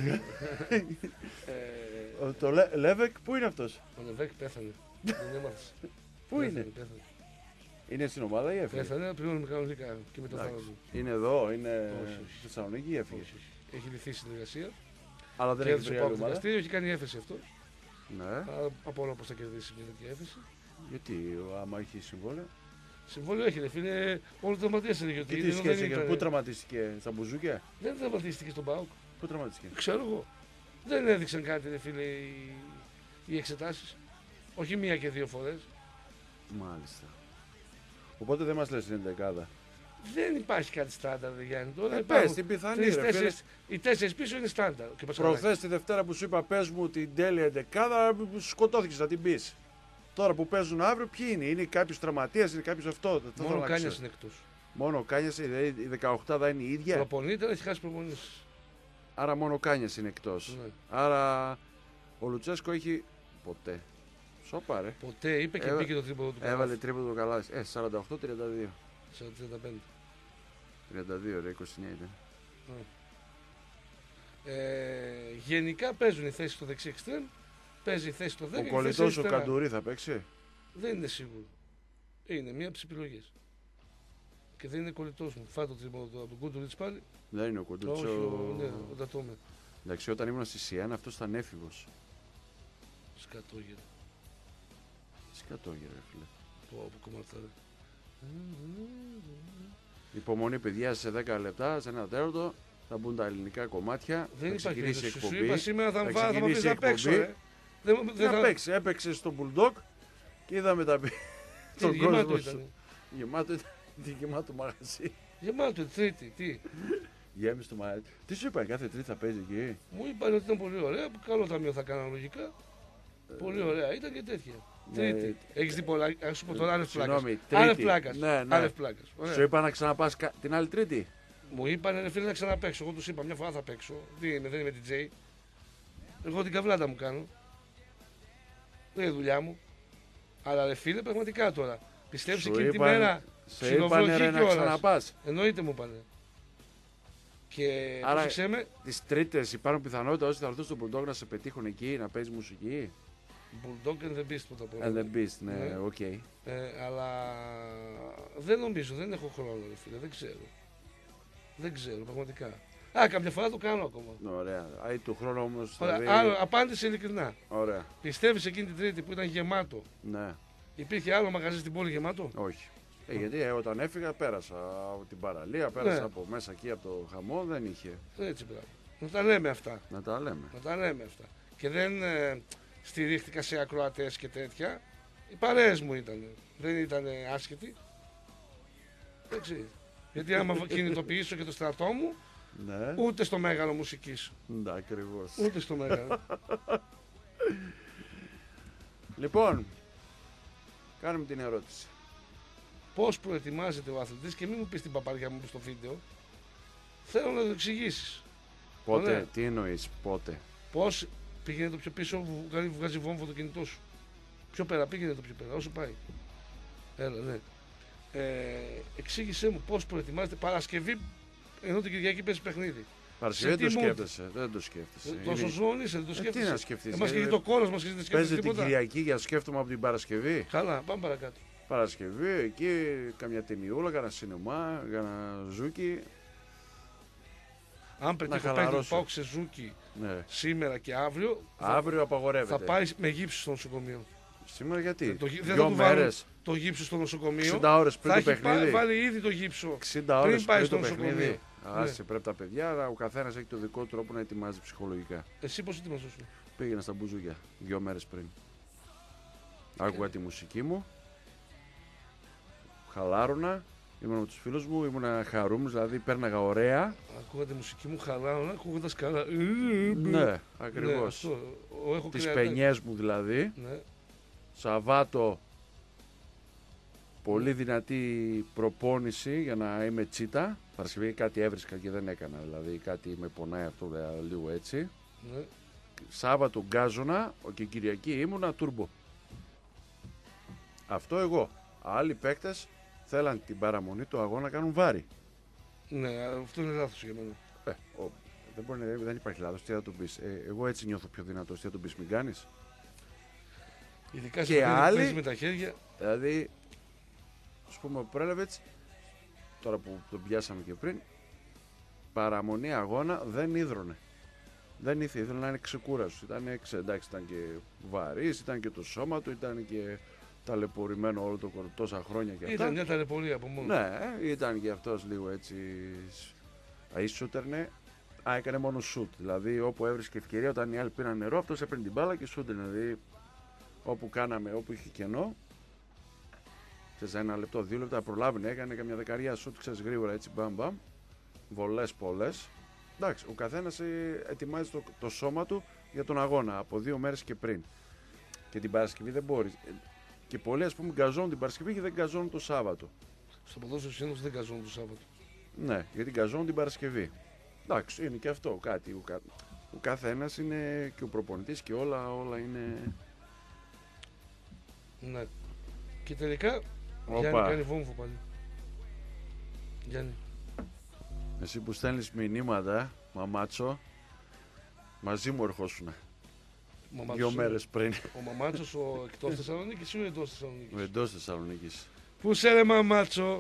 Το Λέβεκ, πού είναι αυτός? Ο Νεβέκ πέθανε. Δεν έμαθες. Πού είναι? Πέθανε. Είναι στην ομάδα ή έφυγε? Πέθανε, πληρώνουμε κανονικά και μετά Εντάξει. θάνατο. Είναι εδώ, είναι Όχι, όχι. στη Θεσσαλονίκη ή έφυγε? Όχι, όχι. Έχει λυθεί η συνεργασία. Αλλά δεν Και έχει έδωσε βρει πάω άλλη στο ομάδα. δικαστήριο, έχει κάνει έφεση αυτό. Ναι. Από όλα πώς θα κερδίσει μια τέτοια έφεση. Γιατί άμα έχει συμβόλαιο. Συμβόλαιο έχει, ρε φίλε. Όλο τραυματίστηκε. Και Γιατί τι δεν σχέση έχει, ήταν- πού τραυματίστηκε, στα μπουζούκια? Δεν τραυματίστηκε στον ΠΑΟΚ. Πού τραυματίστηκε? Ξέρω εγώ. Δεν έδειξαν κάτι, ρε φίλε, οι εξετάσεις. Όχι μία και δύο φορές. Μάλιστα. Οπότε δεν μας λες την εντεκάδα. Δεν υπάρχει κάτι στάνταρ, Γιάννη. Τώρα Πες την πιθανή, ρε φίλε. Οι 4 πίσω είναι στάνταρ. Προχθές τη Δευτέρα που σου είπα πες μου την τέλεια εντεκάδα, σκοτώθηκες να την πεις. Τώρα που παίζουν αύριο, ποιοι είναι? Είναι κάποιος τραυματίας, είναι κάποιος αυτό? Μόνο ο Κάνιας είναι εκτός. Μόνο ο Κάνιας, η 18 δεν είναι η ίδια. Προπονείται, έχει χάσει προπονήσεις. Άρα μόνο ο Κάνιας είναι εκτός. Ναι. Άρα ο Λουτσέσκο έχει ποτέ. Σοπα ρε. Ποτέ είπε και μπήκε το τρίποδο του. Έβαλε τρίποδο του Καλάθι. 48-32. 35. 32 ρε, 29 ήταν. Γενικά παίζουν οι θέσεις στο δεξί εξτρέμ, παίζει η θέση στο 10. Ο κολλητός ο Καντουρί θα παίξει. Δεν είναι σίγουρο. Είναι μία από τις επιλογές. Και δεν είναι κολλητός μου. Φάει το τρίποδο από τον Κούντουριτς πάλι. Δεν είναι ο Κοντούτσο. Όχι, ναι, ο Ντατόμε. Εντάξει, όταν ήμουν στη Σιένα αυτός ήταν έφηβος. Σκατόγερα. Σκατόγερα, φίλε. Από κομμάτια. Υπομονή, παιδιά, σε 10 λεπτά, σε ένα τέταρτο θα μπουν τα ελληνικά κομμάτια. Δεν θα υπάρχει ξεκινήσει η περίπτωση. Σου εκπομπή. είπα σήμερα θα μου ξεκινήσει πεις η να παίξω. εκπομπή. Δεν Θα παίξει. Έπαιξε στο Bulldog και είδαμε τα τον γεμάτο κόσμο. ήταν. Γεμάτο ήταν. Τι γεμάτο μαγαζί. Γεμάτο, Τρίτη. Τι. Γέμισε το μαγαζί. Τι σου είπα, κάθε Τρίτη θα παίζει εκεί. Μου είπαν ότι ήταν πολύ ωραία. Καλό ταμείο θα κάνανε λογικά. Πολύ ωραία. Ήταν και τέτοια. Τρίτη. Έχει δει πολλά. Α σου πω τώρα άνευ πλάκα. Άνευ πλάκα. Ναι. Σου είπα να ξαναπάς την άλλη Τρίτη. Μου είπαν ρε φίλε να ξαναπαίξω. Εγώ του είπα μια φορά θα παίξω. Τι είμαι, δεν είμαι DJ. Εγώ την καβλάτα μου κάνω. Δεν είναι δουλειά μου. Αλλά ρε φίλε, πραγματικά τώρα. Πιστεύεις εκείνη τη μέρα. Σε είπανε ρε να ξαναπάς. Εννοείται μου είπανε. Και άρα πρόσεξε με. Τις Τρίτες υπάρχουν πιθανότητα όσοι θα έρθουν στο Bulldog να σε πετύχουν εκεί, να παίζει μουσική. Bulldog and the Beast πρώτα απ' όλα. And the Beast, ναι, οκ. Αλλά δεν νομίζω, δεν έχω χρόνο ρε φίλε, δεν ξέρω. Δεν ξέρω, πραγματικά. Α, κάποια φορά το κάνω ακόμα. Ωραία. Του χρόνου όμως. Άλλο, απάντησε ειλικρινά. Ωραία. Πιστεύεις εκείνη την Τρίτη που ήταν γεμάτο, Ναι. υπήρχε άλλο μαγαζί στην πόλη γεμάτο? Όχι. Γιατί όταν έφυγα πέρασα από την παραλία, πέρασα από μέσα εκεί από το χαμό, δεν είχε. Έτσι πράγμα. Να τα λέμε αυτά. Να τα λέμε. Να τα λέμε αυτά. Και δεν στηρίχτηκα σε ακροατές και τέτοια. Οι παρέες μου ήταν. Δεν ήταν άσχετοι. Έτσι. Γιατί άμα κινητοποιήσω και το στρατό μου, ναι. Ούτε στο Μέγαρο Μουσικής. Ναι, ακριβώς. Ούτε στο Μέγαρο. Λοιπόν, κάνουμε την ερώτηση. Πώς προετοιμάζεται ο αθλητής και μην μου πεις την παπαριά μου στο βίντεο. Θέλω να το εξηγήσεις. Πότε, Ωραία. τι εννοείς, πότε. Πώς πήγαινε το πιο πίσω, βγάζει βόμβο το κινητό σου. Πιο πέρα, πήγαινε το πιο πέρα, όσο πάει. Έλα, ναι. Εξήγησέ μου πώς προετοιμάζεται Παρασκευή, ενώ την Κυριακή παίζει παιχνίδι. Παρασκευή δεν το σκέφτεσαι. Δεν το σκέφτεσαι. Τόσο ζώνη, δεν το σκέφτεσαι. Τι να σκεφτείς. Μας σκέφτεται το κόλος, μας σκέφτεται τίποτα. Παίζει την Κυριακή για να σκέφτομαι από την Παρασκευή. Καλά, πάμε παρακάτω. Παρασκευή, εκεί καμιά ταινιούλα, κανένα σινεμά, κανένα ζούκι. Αν πετύχω παίκτη του Πάουκ σε ζούκι σήμερα και αύριο. Αύριο απαγορεύεται. Θα πάει με γύψη στο νοσοκομείο. Σήμερα γιατί? Δεν θα του βάλω το γύψο στο νοσοκομείο. 60 ώρες πριν θα το παιχνίδι. Θα βάλει ήδη το γύψο 60 ώρες πριν πάει πριν στο το παιχνίδι. νοσοκομείο. Άσε, πρέπει τα παιδιά, αλλά ο καθένας έχει το δικό του τρόπο να ετοιμάζει ψυχολογικά. Εσύ πώς ετοιμαζόσαι? Πήγαινα στα μπουζούκια 2 μέρες πριν. Άκουγα τη μουσική μου. Χαλάρωνα. Ήμουν με τους φίλους μου, ήμουν χαρούμενος, δηλαδή πέρναγα ωραία. Ακούγα τη μουσική μου, χαλάρωνα, ακούγοντας καλά. Ναι, ακριβώς. Ναι, τις πενιές μου δηλαδή. Ναι. Σαββάτο, πολύ δυνατή προπόνηση για να είμαι τσίτα. Παρασκευή κάτι έβρισκα και δεν έκανα, δηλαδή κάτι με πονάει αυτό λίγο έτσι. Ναι. Σάββατο γκάζωνα και Κυριακή ήμουνα τούρμπο. Αυτό εγώ. Άλλοι παίκτες θέλαν την παραμονή του αγώνα να κάνουν βάρη. Ναι, αυτό είναι λάθος για μένα. Δεν υπάρχει λάθος, τι θα του πεις. Εγώ έτσι νιώθω πιο δυνατός, τι θα του πεις, μην κάνεις. Ειδικά και άλλοι, με τα χέρια. Δηλαδή, ας πούμε ο Πρέλεβιτς, τώρα που τον πιάσαμε και πριν, παραμονή αγώνα δεν ίδρωνε. Δεν ήθελε να είναι ξεκούραστος. Εντάξει, ήταν και βαρύς, ήταν και το σώμα του, ήταν και ταλαιπωρημένο όλο το τόσα χρόνια και αυτά. Ήταν μια ταλαιπωρία από μόνο. Ναι, ήταν και αυτός λίγο έτσι. Αίσουτερνε. Έκανε μόνο σουτ. Δηλαδή όπου έβρισκε ευκαιρία, όταν οι άλλοι πήραν νερό, αυτός έπαιρνε την μπάλα και σούτ. Δηλαδή όπου κάναμε, όπου είχε κενό, Ξέρεις, 1 λεπτό, 2 λεπτά προλάβει, έκανε καμιά δεκαριά σουτ, ξέρεις, γρήγορα έτσι, μπαμ. Βολές πολλές. Εντάξει, ο καθένας ετοιμάζει το σώμα του για τον αγώνα από 2 μέρες και πριν. Και την Παρασκευή δεν μπορεί. Και πολλοί, ας πούμε, γκαζώνουν την Παρασκευή και δεν γκαζώνουν το Σάββατο. Στο ποδόσφαιρο συνήθως δεν καζώνουν το Σάββατο. Ναι, γιατί γκαζώνουν την Παρασκευή. Εντάξει, είναι και αυτό κάτι. Ο καθένας είναι και ο προπονητής και όλα είναι. Ναι. Και τελικά, Οπα. Γιάννη κάνει βόμβο πάλι. Γιάννη. Εσύ που στέλνεις μηνύματα, μαμάτσο, μαζί μου ερχόσουνα. 2 μέρες πριν. Ο Μαμάτσος εκτός Θεσσαλονίκης ή ο εντός Θεσσαλονίκης? Εντός Θεσσαλονίκης. Πού σε ρε Μαμάτσο?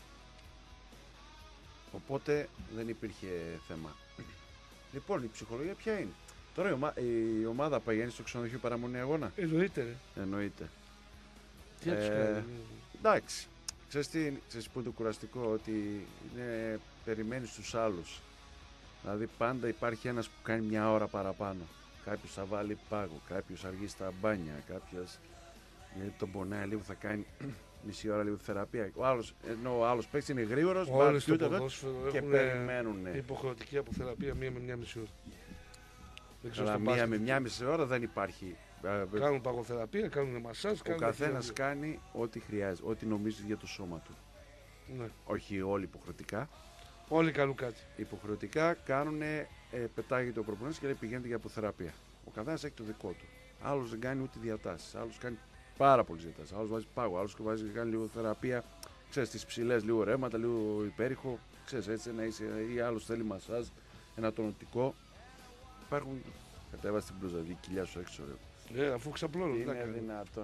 Οπότε δεν υπήρχε θέμα. Λοιπόν, η ψυχολογία ποια είναι? Τώρα η ομάδα πηγαίνει στο ξενοδοχείο παραμονή αγώνα. Εννοείται ρε. Εννοείται. Τι να τους κάνει? Εντάξει. Ξέρεις που είναι το κουραστικό? Ότι περιμένεις τους άλλους. Δηλαδή πάντα υπάρχει ένας που κάνει μια ώρα παραπάνω. Κάποιος θα βάλει πάγο, κάποιος αργεί στα μπάνια, κάποιος γιατί τον πονάει λίγο θα κάνει μισή ώρα λίγο θεραπεία. Ενώ ο άλλος παίκτης είναι γρήγορος, Όλοι στο ποδόσφαιρο και έχουν περιμένουν. υποχρεωτική αποθεραπεία 1 με 1,5 ώρα. Δεν ξέρω Αλλά στο 1 μπάσκετ. με 1,5 ώρα δεν υπάρχει. Κάνουν παγοθεραπεία, κάνουν μασάζ. Ο καθένας κάνει ό,τι χρειάζεται, ό,τι νομίζει για το σώμα του. Ναι. Όχι όλοι υποχρεωτικά. Όλοι κάνουν κάτι. Υποχρεωτικά κάνουν, πετάγεται ο προπονητής και λέει πηγαίνετε για αποθεραπεία. Ο καθένας έχει το δικό του. Άλλος δεν κάνει ούτε διατάσεις. Άλλος κάνει πάρα πολλές διατάσεις. Άλλος βάζει πάγο. Άλλος κάνει λίγο θεραπεία. Ξέρεις, τις ψηλές, λίγο ρέματα, λίγο υπέρηχο. Ξέρεις, έτσι να είσαι. Ή άλλος θέλει μασάζ, ένα τονωτικό. Υπάρχουν. Κατέβασε την μπλούζα, δει κοιλιά σου έξω. Αφού ξαπλώνω. Είναι δυνατόν.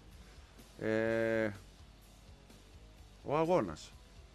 Ο αγώνας.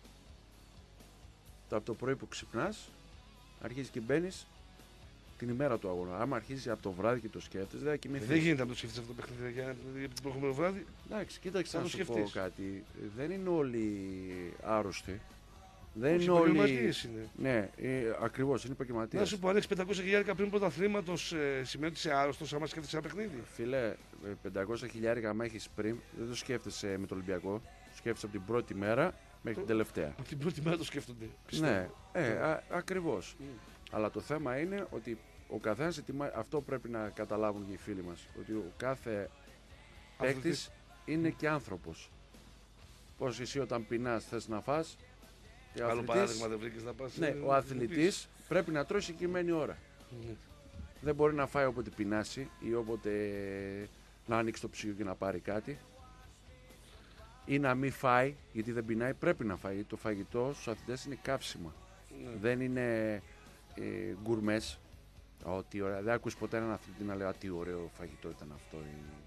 Από το πρωί που ξυπνάς, αρχίζεις και μπαίνεις την ημέρα του αγώνα. Άμα αρχίσεις από το βράδυ και το σκέφτεσαι, δεν θα κοιμηθείς. Δεν γίνεται να το σκεφτείς αυτό το παιχνίδι για το προηγούμενο βράδυ. Εντάξει, κοίταξε Θα να το σου πω σκεφτείς. κάτι. Δεν είναι όλοι άρρωστοι. Δεν Όχι, είναι όλοι. επαγγελματίες είναι. Ναι, ακριβώς, είναι Να επαγγελματίες. σου πω, αν έχεις 500.000 πριν πρωταθλήματος, σημαίνει ότι είσαι άρρωστος άμα σκέφτεσαι ένα παιχνίδι. Φίλε, 500.000 άμα έχεις πριν, δεν το σκέφτεσαι με το Ολυμπιακό. Το σκέφτεσαι από την πρώτη μέρα μέχρι την τελευταία. Από την πρώτη μέρα το σκέφτονται. Πιστεύω. Ναι, ακριβώς. Αλλά το θέμα είναι ότι ο καθένας αυτό πρέπει να καταλάβουν και οι φίλοι μας. Ότι ο κάθε παίκτης είναι και άνθρωπος. Πώς εσύ όταν πεινάς θες να φας. Άλλο παράδειγμα δεν βρήκες να πας. Ναι, ο αθλητής πρέπει να τρώει συγκεκριμένη ώρα. Ναι. Δεν μπορεί να φάει όποτε πεινάσει ή όποτε να ανοίξει το ψυγείο και να πάρει κάτι. Ή να μην φάει, γιατί δεν πεινάει, πρέπει να φάει. Το φαγητό στους αθλητές είναι καύσιμα. Ναι. Δεν είναι γκουρμές. Ότι ωραία. Δεν ακούς ποτέ έναν αθλητή να λέει τι ωραίο φαγητό ήταν αυτό.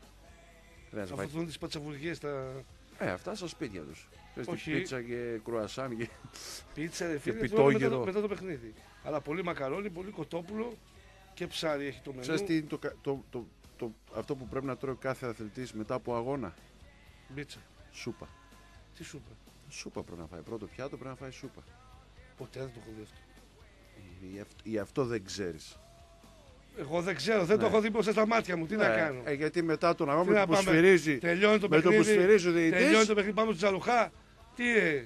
Αυτό είναι τις πατσαβουργίες. Αυτά στα σπίτια τους. Όχι. Πίτσα και κρουασάν και Πίτσα, ρε φίλε, πιτόγυρο. μετά το παιχνίδι. Αλλά πολύ μακαρόνι, πολύ κοτόπουλο και ψάρι έχει το μενού. Ξέρεις τι είναι αυτό που πρέπει να τρώει κάθε αθλητής μετά από αγώνα? Μπίτσα. Σούπα. Τι σούπα? Σούπα πρέπει να φάει. Πρώτο πιάτο πρέπει να φάει σούπα. Ποτέ δεν το έχω δει αυτό. Γι' αυτό δεν ξέρεις. Εγώ δεν ξέρω, δεν το έχω δει μπροστά στα μάτια μου. Τι να κάνω. Γιατί μετά τον αγώνα Τι με να το που πάμε, σφυρίζει. Τελειώνει το Με το που παιχνίδι. σφυρίζει ο διαιτητής. Τελειώνει το παιχνίδι, πάμε στο Τζαλουχά. Τι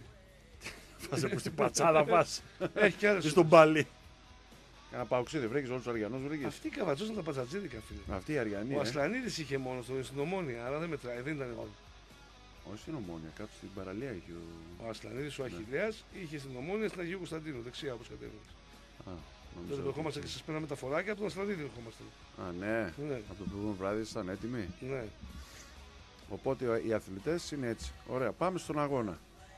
Βάζε που στην πατσάδα πας. έχει κι άλλο. Είσαι στον μπαλί. Ένα παοξίδι βρήκες, όλους τους Αριανούς βρήκες. Αυτοί οι καβατσόσαν τα πατσατζίδικα, φίλε. Αυτή η Αριανή. Ο Ασλανίδης είχε μόνο στην Ομόνια, αλλά δεν μετράει, δεν ήταν μόνο. Όχι στην Ομόνια, κάτω στην παραλία είχε Ο Ασλανίδης, ο Αχιλλέας, είχε στην Ομόνια στην Αγίου Κωνσταντίνου, δεξιά όπως κατέβαινε. Τότε ερχόμαστε και σας παίρναμε μεταφορά και από τον Ασλανίδη ερχόμαστε. Ναι. Ναι, Από το προηγούμενο βράδυ ήσταν έτοιμοι. ναι. Οπότε οι αθλητές είναι έτσι. Ωραία, πάμε στον αγώνα.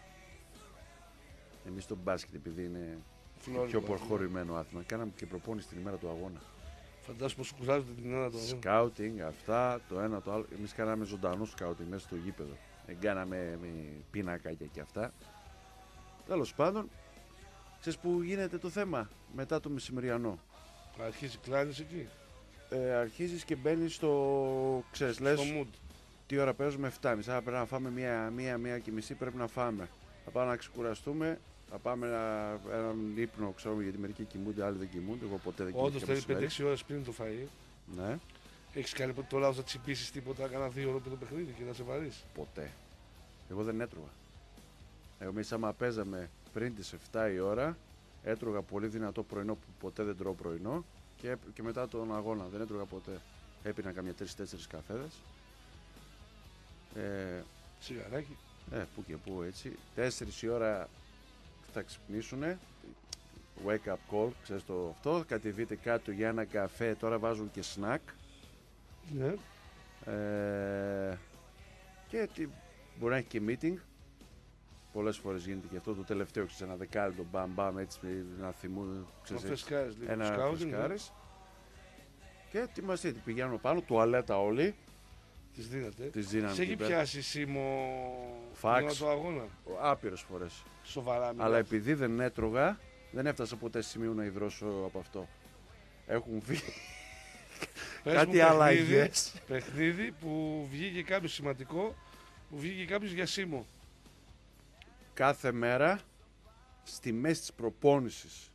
Εμείς στο μπάσκετ, επειδή είναι Φλόρι, πιο μπάσκετ. προχωρημένο άθλημα, κάναμε και προπόνηση την ημέρα του αγώνα. Φαντάζομαι πως κουράζονται την ώρα του αγώνα. Σκάουτινγκ, αυτά, το ένα το άλλο. Εμείς κάναμε ζωντανό σκάουτινγκ μέσα στο γήπεδο. Δεν κάναμε με πίνακάκια και αυτά. Τέλος πάντων, ξέρεις που γίνεται το θέμα μετά το μεσημεριανό. Αρχίζει κλάνης εκεί. Αρχίζεις και μπαίνεις στο. Ξέρεις, λες, Στο mood. τι ώρα παίζουμε 7.30. Άρα πρέπει να φάμε μία και μισή. Πρέπει να φάμε. Θα πάμε να ξεκουραστούμε. Θα πάμε έναν ύπνο, ξέρω γιατί μερικοί κοιμούνται, άλλοι δεν κοιμούνται. Εγώ ποτέ δεν κοιμούμαι. Όντως θέλει 5-6 ώρες πριν το φαΐ. Ναι, Έχεις κάνει το λάθος να τσιμπήσεις τίποτα, κάνα 2 ώρες πριν το παιχνίδι και να σε βαρύς. ποτέ. Εγώ δεν έτρωγα. Εμείς άμα παίζαμε πριν τις 7 η ώρα, έτρωγα πολύ δυνατό πρωινό που ποτέ δεν τρώω πρωινό και μετά τον αγώνα δεν έτρωγα ποτέ. Έπινα καμιά 3-4 καφέδες. Σιγαράκι. Που και που έτσι. 4 η ώρα θα ξυπνήσουνε. Wake up call, ξέρεις το αυτό. Κατεβείτε κάτω για ένα καφέ. Τώρα βάζουν και snack. Ναι. Και μπορεί να έχει και meeting. Πολλές φορές γίνεται και αυτό. Το τελευταίο ξέρεις, ένα δεκάλεπτο μπαμ μπαμ έτσι να θυμούν. Ένα φρεσκάρες. Και ετοιμαστείτε. Πηγαίνουν πάνω, τουαλέτα όλοι. Τις δίνατε. Τις δίνανε. Σε έχει πιάσει Σίμω Φάξ. το αγώνα. Άπειρες φορές. Σοβαρά μιλάς. Αλλά επειδή δεν έτρωγα, δεν έφτασα ποτέ σε σημείο να υδρώσω από αυτό. Έχουν βγει κάτι αλλαγές. Παιχνίδι που βγήκε κάποιο σημαντικό, που βγήκε κάποιο για Σίμω. Κάθε μέρα στη μέση της προπόνησης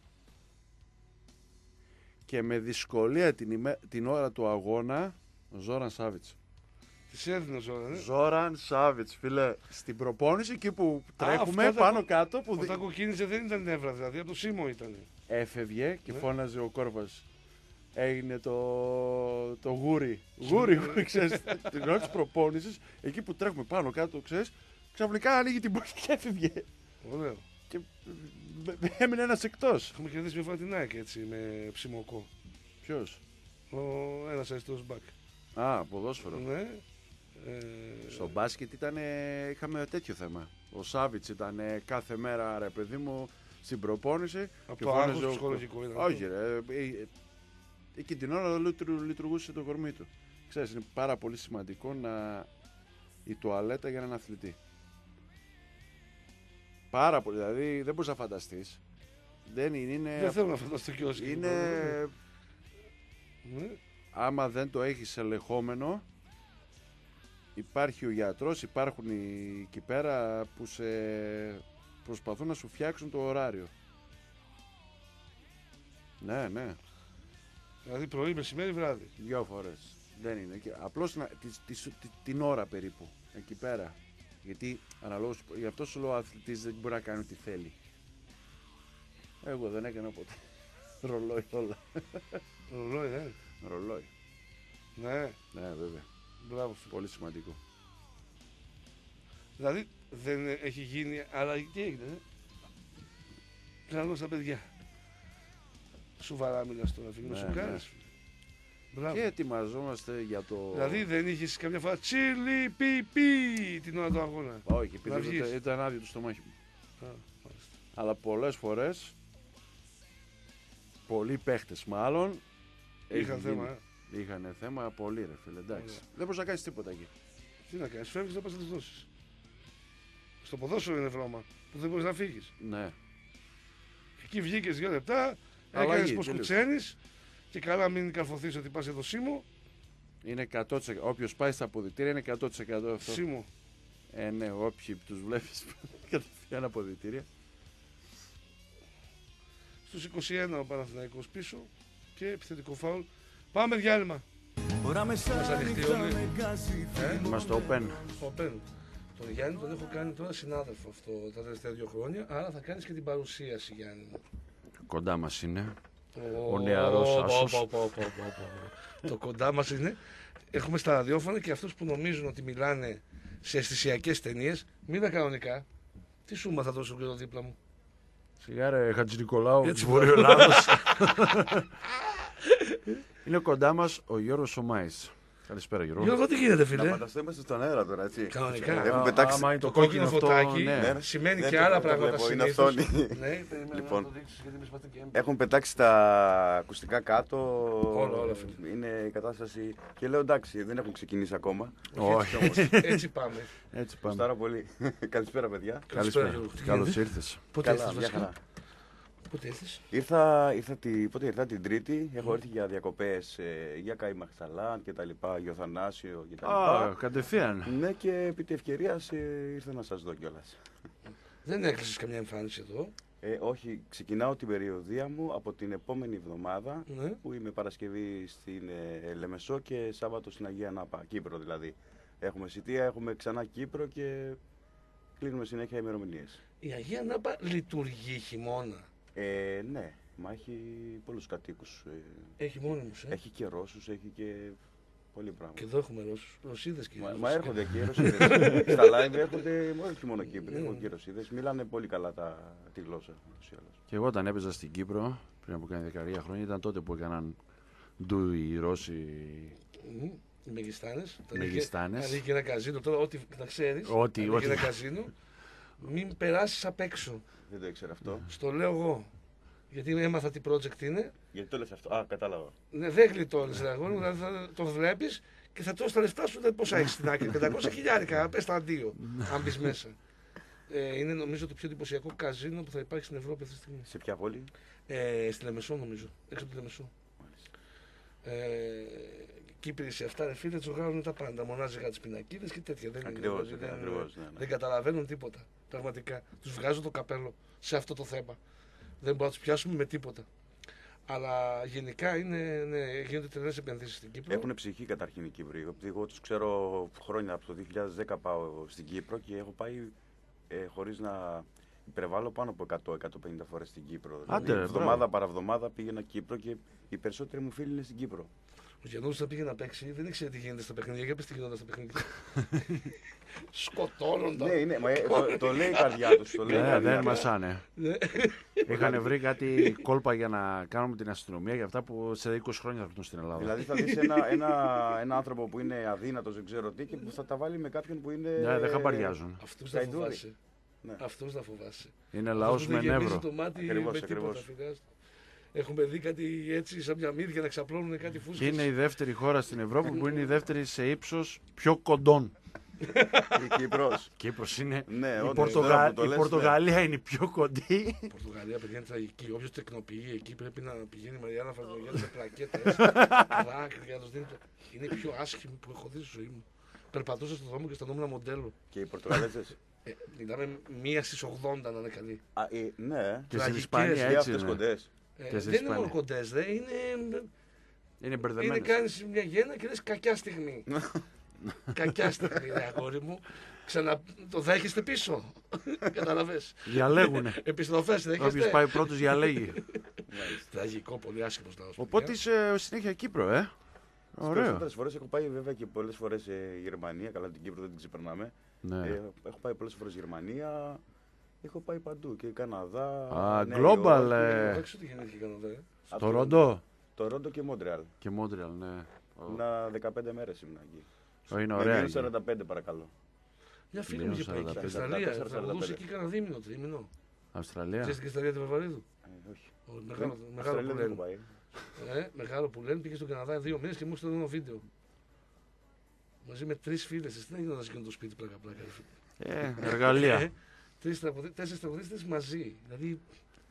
και με δυσκολία την ώρα του αγώνα, ο Ζόραν Σάβιτς. Της έδινε ο Ζόραν, Ζόραν Σάβιτς, φίλε, στην προπόνηση εκεί που τρέχουμε πάνω κάτω. Που όταν κοκκίνησε δεν ήταν νεύρα, δηλαδή από το Σίμω ήταν. Έφευγε και φώναζε ο Κόρβας. Έγινε το γούρι. Γούρι, ξέρεις, την ώρα της προπόνησης, εκεί που τρέχουμε πάνω κάτω, ξέρεις, ξαφνικά ανοίγει την πόρτα και έφευγε. Ωραίο. Και έμεινε ένας εκτός. Έχουμε κερδίσει μια φορά την ΑΕΚ έτσι με ψημοκό. Ποιος? Ένας αριστερός μπακ. Ποδόσφαιρο. Ναι. Στο μπάσκετ είχαμε τέτοιο θέμα. Ο Σάβιτς ήταν κάθε μέρα, ρε παιδί μου, στην προπόνηση. Από το άγχος ψυχολογικό ήταν. Όχι ρε, εκείνη την ώρα λειτουργούσε το κορμί του. Ξέρεις, είναι πάρα πολύ σημαντικό η τουαλέτα για έναν αθλητή. Πάρα πολύ, δηλαδή δεν μπορείς να φανταστείς. Δεν θέλω να φανταστώ και όσοι. Είναι... Ναι. Άμα δεν το έχεις ελεγχόμενο, υπάρχει ο γιατρός, υπάρχουν εκεί πέρα που προσπαθούν να σου φτιάξουν το ωράριο. Ναι. Δηλαδή πρωί, μεσημέρι, βράδυ. 2 φορές. Δεν είναι. Απλώς την ώρα περίπου. Εκεί πέρα. Γιατί αναλόγως, γι' αυτό σου λέω ο αθλητής δεν μπορεί να κάνει ό,τι θέλει. Εγώ δεν έκανα ποτέ. Ρολόι όλα. Ρολόι, ναι. Ρολόι. Ναι. Ναι, βέβαια. Μπράβο. Πολύ σημαντικό. Δηλαδή δεν έχει γίνει, αλλά τι έγινε. Καλό στα παιδιά. Σοβαρά μιλάς τώρα, φίλε. Σου κάνεις. Και ετοιμαζόμαστε για το... Δηλαδή δεν είχες καμιά φορά τσίλι πι την ώρα του αγώνα. Όχι, επειδή ήταν άδειο το στομάχι μου. Αλλά πολλές φορές, πολλοί παίχτες μάλλον, είχαν θέμα πολύ ρε φίλε, εντάξει. Δεν μπορείς να κάνεις τίποτα εκεί. Τι να κάνεις, φεύγεις να πας να τις δώσεις. Στο ποδόσφαιρο είναι βρώμα, που δεν μπορείς να φύγεις. Ναι. Εκεί βγήκες 2 λεπτά, έκανες πως κουτσένεις και καλά μην καρφωθείς ότι πας εδώ Σίμω. Είναι 100%. Όποιος πάει στα αποδυτήρια είναι 100% αυτό. Σίμω. Ναι, όποιοι τους βλέπεις κατευθείαν αποδυτήρια. Στους 21 ο Παναθηναϊκός πίσω και επιθετικό φάουλ. Πάμε διάλειμμα. Μας ανοιχτεί όλοι. Είμαστε open. Open. Τον Γιάννη τον έχω κάνει τώρα συνάδελφο αυτό τα τελευταία 2 χρόνια, άρα θα κάνεις και την παρουσίαση, Γιάννη. Κοντά μας είναι ο νεαρός άσος. Το κοντά μας είναι. Έχουμε στα ραδιόφωνα και αυτούς που νομίζουν ότι μιλάνε σε αισθησιακές ταινίες, μίλα κανονικά. Τι σούμα θα δώσω και εδώ δίπλα μου. Σιγά ρε Χατζηνικολάου, Βορειοελλάδος. Είναι κοντά μας ο Γιώργος Σωμάης. Καλησπέρα Γιώργο. Γιώργο, τι γίνεται φίλε? Να φανταστώ είμαστε στον αέρα τώρα, έτσι. Κανονικά. Έχουν πετάξει το κόκκινο φωτάκι σημαίνει και άλλα πράγματα συνήθως. Ναι, λοιπόν, έχουν πετάξει τα ακουστικά κάτω. Όλα φίλε. Είναι η κατάσταση και λέω εντάξει, δεν έχουν ξεκινήσει ακόμα. Όχι. Έτσι πάμε. Ευχαριστώ πολύ. Καλησπέρα παιδιά. Καλησπέρα. Καλώς ήρθες. Πότε ήρθες βασικά? Πότε ήρθες? Πότε ήρθα την Τρίτη, έχω έρθει για διακοπές για Καϊμαχταλάν και τα λοιπά, για Θανάσιο και τα λοιπά. Κατευθείαν. Ναι, και επί τη ευκαιρίας ήρθα να σας δω κιόλας. Δεν έκλεισες καμιά εμφάνιση εδώ? Όχι, ξεκινάω την περιοδία μου από την επόμενη εβδομάδα, Ναι. που είμαι Παρασκευή στην Λεμεσό και Σάββατο στην Αγία Νάπα, Κύπρο δηλαδή. Έχουμε εισιτία, έχουμε ξανά Κύπρο και κλείνουμε συνέχεια ημερομηνίες. Η Αγία Νάπα λειτουργεί χειμώνα. Ναι, μα έχει πολλούς κατοίκους. Έχει μόνιμους, Έχει και Ρώσους, έχει και πολύ πράγμα. Και εδώ έχουμε Ρωσίδες και Μα έρχονται και οι Ρωσίδες. Στα live έρχονται όχι μόνο Κύπροι, έχουν και οι Ρωσίδες. Μιλάνε πολύ καλά τη γλώσσα. Και εγώ όταν έπαιζα στην Κύπρο, πριν από κάνα 10 χρόνια, ήταν τότε που έκαναν ντου οι Ρώσοι. Οι Μεγιστάνες. Μεγιστάνες. Αν είχε ένα καζίνο, τώρα ό,τι να ξέρεις, Ό,τι. ένα καζίνο, μην περάσεις απ' έξω. Δεν το ήξερα αυτό. Στο λέω εγώ. Γιατί έμαθα τι project είναι. Γιατί το λες αυτό? Α, κατάλαβα. Ναι, δεν γλιτώνεις, ρε αγόρι μου, δηλαδή θα το βλέπεις και θα τρως τα λεφτά σου, δεν πόσα έχεις στην άκρη. 500 χιλιάρικα, πες τα αντίο, αν μπεις μέσα. Είναι νομίζω το πιο εντυπωσιακό καζίνο που θα υπάρχει στην Ευρώπη αυτή τη στιγμή. Σε ποια πόλη? Στη Λεμεσό νομίζω, έξω από τη Λεμεσό. Κύπροι σε αυτά, ρε φίλε, τους βγάλουν τα πάντα. Μονάζιγα τις πινακίδες και τέτοια. Ακριβώς, είναι, ακριβώς, ναι. Δεν καταλαβαίνουν τίποτα. Πραγματικά. Τους βγάζω το καπέλο σε αυτό το θέμα. Δεν μπορούμε να τους πιάσουμε με τίποτα. Αλλά γενικά γίνονται τρελές επενδύσεις στην Κύπρο. Έχουν ψυχή καταρχήν οι Κύπροι. Εγώ τους ξέρω χρόνια, από το 2010 πάω στην Κύπρο και έχω πάει χωρίς να υπερβάλλω πάνω από 100-150 φορές στην Κύπρο. Άντε, Δηλαδή, εβδομάδα παραβδομάδα πήγαινα Κύπρο και οι περισσότεροι μου φίλοι είναι στην Κύπρο. Ο Γιαννούς θα πήγε να παίξει, δεν ήξερε τι γίνεται στα παιχνίδια. Για πες τι γινόταν στα παιχνίδια. Σκοτώνονταν. Ναι, το λέει η καρδιά τους. Δεν μασάνε. Είχαν βρει κάτι κόλπα για να κάνουμε την αστυνομία για αυτά που σε 20 χρόνια θα έρθουν στην Ελλάδα. Δηλαδή θα δεις ένα άνθρωπο που είναι αδύνατος, δεν ξέρω τι, και που θα τα βάλει με κάποιον που είναι. Ναι, δεν χαμπαριάζουν. Αυτούς θα φοβάσαι. Αυτούς θα φοβάσαι. Είναι λαός με νεύρο. Το μάτι Ακριβώς, με τίποτα. ακριβώς. Έχουμε δει κάτι έτσι σαν μια μύδια να ξαπλώνουν κάτι φούσκες. Και είναι η δεύτερη χώρα στην Ευρώπη που είναι η δεύτερη σε ύψος πιο κοντών. Η Κύπρος. Κύπρος είναι. Ναι, Η, όντως, τώρα που το η λες, Πορτογαλία είναι η πιο κοντή. Η Πορτογαλία, παιδιά, είναι τραγική. Όποιος τεκνοποιεί εκεί πρέπει να πηγαίνει η Μαριάννα Φαρδογιάννη σε πλακέτες. Δάκρυα για να τους δίνει. Είναι η πιο άσχημη που έχω δει στη ζωή μου. Περπατούσα στον δρόμο και αισθανόμουν μοντέλο. Και οι Πορτογαλέζες. Μιλάμε 1 στις 80 να είναι καλή. Ναι. Και στην Τραγικές, Ισπανία Και έτσι αυτές είναι. κοντές. Δεν είναι μόνο κοντές, είναι Είναι μπερδεμένες. κάνεις μια γέννα και λες κακιά στιγμή. Κακιά στιγμή, ρε αγόρι μου. Το δέχεστε πίσω. Καταλαβες. Διαλέγουνε. Επιστροφές δέχεστε. Όποιος πάει πρώτος διαλέγει. Τραγικό, πολύ άσχημος λαός. Οπότε είσαι συνέχεια Κύπρο, Ωραίο. Περισσότερες φορές έχω πάει βέβαια και πολλές φορές Γερμανία. Καλά, την Κύπρο δεν την ξεπερνάμε. Ναι. Έχω πάει πολλές φορές Γερμανία. Έχω πάει παντού και Καναδά. Νέα Global. Υόρκη. Δεν ξέρω τι γεννήθηκε η Καναδά. Στο Ρόντο. Το Ρόντο και Μόντρεαλ. Και Μόντρεαλ, ναι. Να 15 μέρες ήμουν εκεί. Είναι Με ωραία. μείον εκεί. 45 παρακαλώ. Μια φίλη μου είχε πάει εκεί στην Αυστραλία. 44, Θα δούσε εκεί κανένα δίμηνο, τρίμηνο. Αυστραλία. Ξέρεις την Κρυσταλλία του Βαρβαρίδου. Όχι. Μεγάλο που Αυστραλία δεν έχω λένε. πάει. Μεγάλο που λένε πήγε στον Καναδά 2 μήνες και μου έστειλε ένα βίντεο. Μαζί με 3 φίλες. Τι να γινόταν σε εκείνο το σπίτι πλάκα-πλάκα. Εργαλεία. 4 τραγουδίστες μαζί. Δηλαδή.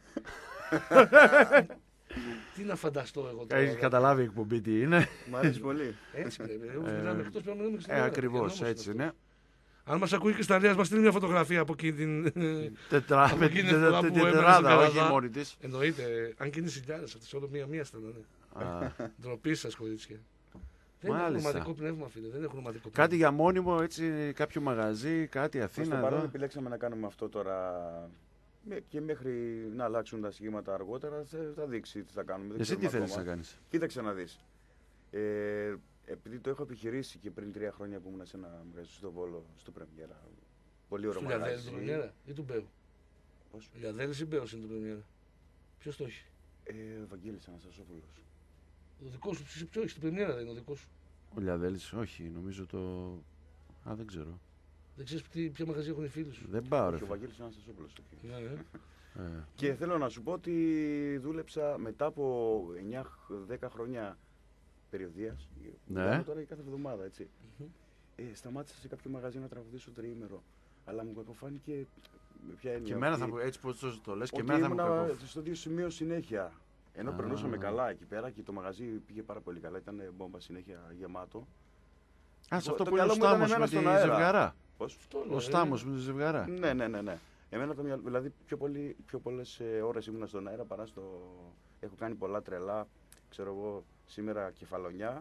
Τι να φανταστώ εγώ τώρα. Έχεις καταλάβει η εκπομπή τι είναι. Μ' αρέσει πολύ. Έτσι πρέπει. Μιλάμε εκτός πρέπει να μιλάμε στην Ελλάδα. Ακριβώς, έτσι είναι. Αν μας ακούει η Κρυσταλλία, μας στείλει μια φωτογραφία από εκεί την. Με την τετράδα, όχι μόνη της. Εννοείται, αν και είναι ζηλιάρες αυτές, όλο μία-μία στέλνανε. Ντροπή σας, κορίτσια. Δεν είναι Μάλιστα. χρωματικό πνεύμα, φίλε. Δεν είναι χρωματικό πνεύμα. Κάτι για μόνιμο, έτσι, κάποιο μαγαζί, κάτι Προς το Αθήνα παρόν εδώ. επιλέξαμε να κάνουμε αυτό τώρα και μέχρι να αλλάξουν τα σχήματα αργότερα θα δείξει τι θα κάνουμε. Δεν Εσύ τι ξέρουμε θέλεις ακόμα. να κάνεις. Κοίταξε να δεις. Επειδή το έχω επιχειρήσει και πριν 3 χρόνια που ήμουν σε ένα μαγαζί στο Βόλο, στο Πρεμιέρα. Πολύ ωραίο Του Λιαδέλη μαγαζί. του Πρεμιέρα ή του Μπέου. Πώς? Λιαδέλης ή Μπέος είναι το Πρεμιέρα. Ποιος το έχει. Ο Βαγγέλης Αναστασόπουλος. Ο δικός σου, ποιο έχει, στην Πρεμιέρα δεν είναι ο δικός σου. Ο Λιαδέλης, όχι, νομίζω το. Δεν ξέρω. Δεν ξέρεις ποια μαγαζί έχουν οι φίλοι σου. Δεν πάω, ρε. Και ο Βαγγέλης Αναστασόπουλος. Ναι, Και θέλω να σου πω ότι δούλεψα μετά από 9-10 χρόνια περιοδίας. Ναι. Δουλεύω τώρα κάθε εβδομάδα, έτσι. Σταμάτησα σε κάποιο μαγαζί να τραγουδήσω τριήμερο. Αλλά μου κακοφάνηκε με ποια έννοια. Και εμένα ότι- θα μου, έτσι πως το λες, και ότι εμένα θα μου ήμουνα κακό. στο ίδιο σημείο συνέχεια. Ενώ Α. περνούσαμε καλά εκεί πέρα και το μαγαζί πήγε πάρα πολύ καλά. Ήταν μπόμπα συνέχεια γεμάτο. Σε αυτό το που είναι ο μυαλό μου ήταν Στάμος εμένα με τη στον αέρα. ζευγαρά. Πώς? Αυτό Ο Στάμος με τη ζευγαρά. Ναι. Εμένα το μυαλό, δηλαδή πιο πολλές ώρες ήμουνα στον αέρα παρά στο. Έχω κάνει πολλά τρελά. Ξέρω εγώ σήμερα Κεφαλονιά.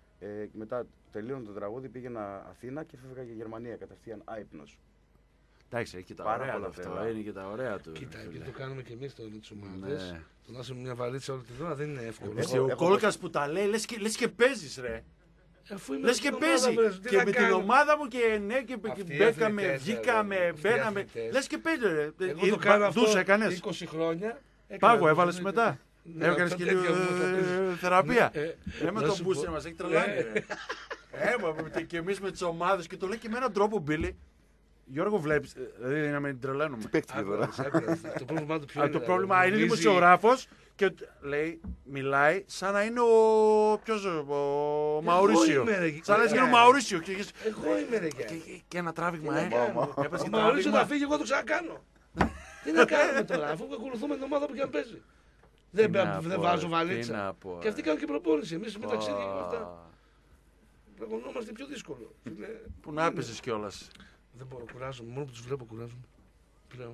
Μετά τελείωνα το τραγούδι, πήγαινα Αθήνα και φεύγα για Γερμανία κατευθείαν άϊπνος. Εντάξει, έχει και τα Πάρα ωραία πολλά του αυτό. τρελά. Είναι και τα ωραία του. Κοίτα, φίλε. και το κάνουμε και εμεί τώρα με τι ομάδε. Ναι. Το να είσαι μια βαλίτσα όλη την ώρα δεν είναι εύκολο. Εσύ, Έχω- ο έχω Κόλκας που τα λέει, λες και παίζεις ρε. Αφού είμαι Λες στην και ομάδα, παίζει. βρες, τι Και να με την κάνω. ομάδα μου και ναι, και Αυτοί οι μπέκαμε, αθλητές, βγήκαμε, αυτοί οι μπαίναμε. αθλητές. Λες και παίζει ρε. Εγώ το κάνω αυτό Δούς έκανες. 20 χρόνια. Πάγο έβαλες μετά. Ναι, Έκανες αυτό και λίγο τέτοιο μου θα παίζεις. θεραπεία. Ναι, Με να τον σου μπούστερ πω. μας έχει τρελάνει Ναι. ρε. Και εμείς με τις ομάδες και το λέει και με έναν τρόπο Μπίλι. Γιώργο βλέπεις, δηλαδή να μην τρελαίνουμε. Παίχτηκε τώρα. Το πρόβλημά του ποιο Α, είναι. το δηλαδή, πρόβλημα είναι νομίζει- δημοσιογράφος και λέει, μιλάει σαν να είναι ο Μαουρίσιο. είμαι, ρε, Σαν να είναι ο Γιάννη. Μαουρίσιο. Και έχεις- Εγώ είμαι ρε Γιάννη. και ένα τράβηγμα, Τι να κάνω. Έπαιζε Ο και Μαουρίσιο τράβηγμα. θα φύγει, εγώ το ξανακάνω. Τι να κάνουμε τώρα, αφού ακολουθούμε την ομάδα που και αν παίζει. Δεν βάζω βαλίτσα. Και αυτοί κάνουν και προπόνηση. Εμεί με ταξίδια και με αυτά. Πλαγωνόμαστε πιο δύσκολο. Φίλε, Που να έπαιζες κιόλας. δεν μπορώ, κουράζομαι. Μόνο που του βλέπω κουράζομαι. Πλέον.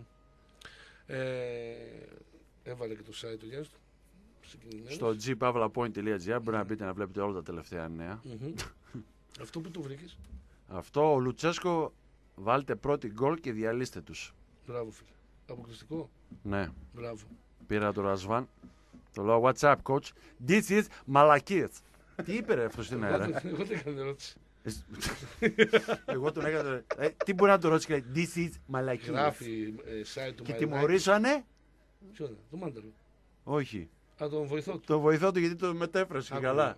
Έβαλε και το site του Γιάννη του. Συγκινημένος. Στο gpavlapoint.gr μπορεί να μπείτε να βλέπετε όλα τα τελευταία νέα. Μμμ. Αυτό που το βρήκε. Αυτό ο Λουτσέσκο βάλτε πρώτη γκολ και διαλύστε τους. Μπράβο, φίλε. Αποκλειστικό. Ναι, Μπράβο. πήρα το Ρασβάν. Το λέω what's up coach. This is μαλακίες. Τι είπε ρε αυτό στην αέρα. Εγώ δεν έκανα ερώτηση. Εγώ τον έκανα. Τι μπορεί να το ρωτήσει και λέει this is μαλακίες. Γράφει site του Και Μαρινάκη. τιμωρήσανε. Ποιο είναι, το Μάνταλο. Όχι. Α, τον βοηθό του. Το βοηθό του γιατί το μετέφρασε και καλά.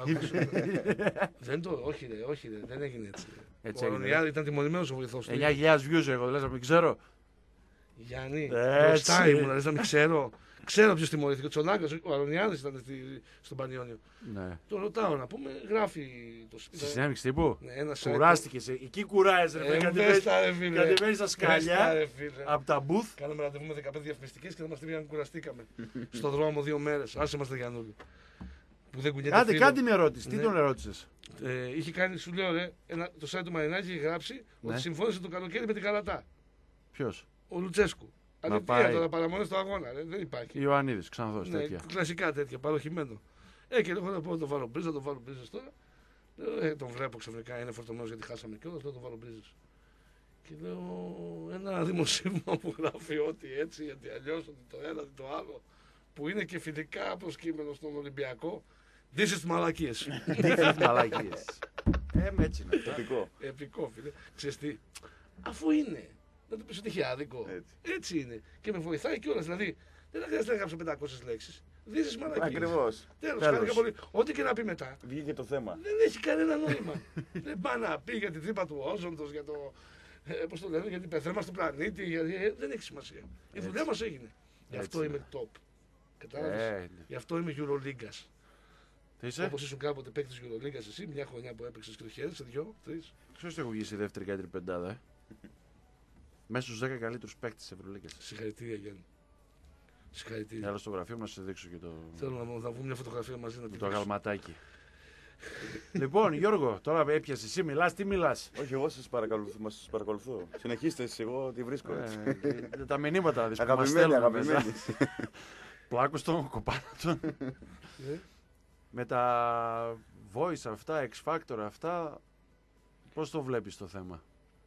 Δεν το, όχι ρε, δεν έγινε έτσι. Έτσι Ο έγινε. Ρονιάδη ήταν τιμωρημένος ο βοηθός του. 9.000 views έχω, λες να μην ξέρω. Γιάννη, Έτσι. μπροστά ήμουν, λες να μην ξέρω. Ξέρω ποιος τιμωρήθηκε. Ο Τσολάκας, ο Αρωνιάδης ήταν στον Πανιόνιο. Ναι. Το ρωτάω να πούμε, γράφει το Στη συνέντευξη τύπου. Ναι, ένα site. Κουράστηκες. Εκεί κουράζεσαι. ρε, Δες τα ρε φίλε. κατεβαίνεις στα Δες τα, σκαλιά ρε, φίλε. από τα booth. Κάναμε ραντεβού με 15 διαφημιστικές και δεν μας πήγαν, κουραστήκαμε. Στον δρόμο 2 μέρες. Άσε μας τα Γιαννούλη. Που δεν κουνιέται Άντε, φίλο. κάντε μια ερώτηση. Τι Ναι. τον ερώτησες. Είχε κάνει, σου λέω, το site του Μαρινάκη είχε γράψει Ναι. ότι συμφώνησε το καλοκαίρι με την Καλατά. Ποιος. Ο Λουτσέσκου. Αλήθεια πάει. τώρα, παραμονές στο αγώνα. Δεν υπάρχει. Ιωαννίδης, ξαναδώς Ναι, τέτοια. κλασικά τέτοια, παροχημένο. Και λέω να πω να το βάλω μπρίζα, το βάλω μπρίζες τώρα. Λέω, τον βλέπω ξαφνικά, είναι φορτωμένος γιατί χάσαμε κιόλας, λέω το βάλω μπρίζες. Και λέω ένα δημοσίευμα που γράφει ότι έτσι, γιατί αλλιώς, ότι το ένα, ότι το άλλο, που είναι και φιλικά προς κείμενο στον Ολυμπιακό. This is μαλακίες. Μαλακίες. Έτσι είναι. Τοπικό. Επικό, φίλε. Ξέρεις τι, αφού είναι. Να του πεις ότι έχει άδικο. Έτσι είναι. Και με βοηθάει κιόλας. Δηλαδή, δεν θα χρειάζεται να γράψω 500 λέξεις. Δίσεις μαλακίες. Ακριβώς. Τέλος, Τέλος. χάρηκα πολύ. Ό,τι και να πει μετά. Βγήκε το θέμα. Δεν έχει κανένα νόημα. Δεν πάει να πει για την τρύπα του όζοντος, για το. Πώς το λένε, για την πεθρέμα του πλανήτη. Δεν έχει σημασία. Η δουλειά μας έγινε. Γι' αυτό Έτσι είμαι top. Κατάλαβες. Γι' αυτό είμαι Euroleagueας. Τι είσαι. Όπως ήσουν κάποτε παίκτης Euroleagueας εσύ, μια χρονιά που έπαιξες και το χέρι, σε 2, 3. Ποιος έχω βγει στη δεύτερη καλύτερη πεντάδα, μέσα στους 10 καλύτερους παίκτες της Ευρωλίγκας. Συγχαρητήρια Γιάννη. Συγχαρητήρια. Έλα στο γραφείο μου να σε δείξω και το, Θέλω να βγούμε μια φωτογραφία μαζί να το την δείξω. αγαλματάκι. Λοιπόν, Γιώργο, τώρα έπιασε εσύ, μιλάς, τι μιλάς. Όχι, εγώ σας παρακολουθώ. Συνεχίστε εσείς, εγώ τη βρίσκω. Τα μηνύματα δηλαδή που μας Αγαπημένοι, στέλνουν αγαπημένοι. μέσα. Πλάκος τον κοπάνατον. Με τα voice αυτά, X Factor αυτά, πώς το βλέπεις το θέμα.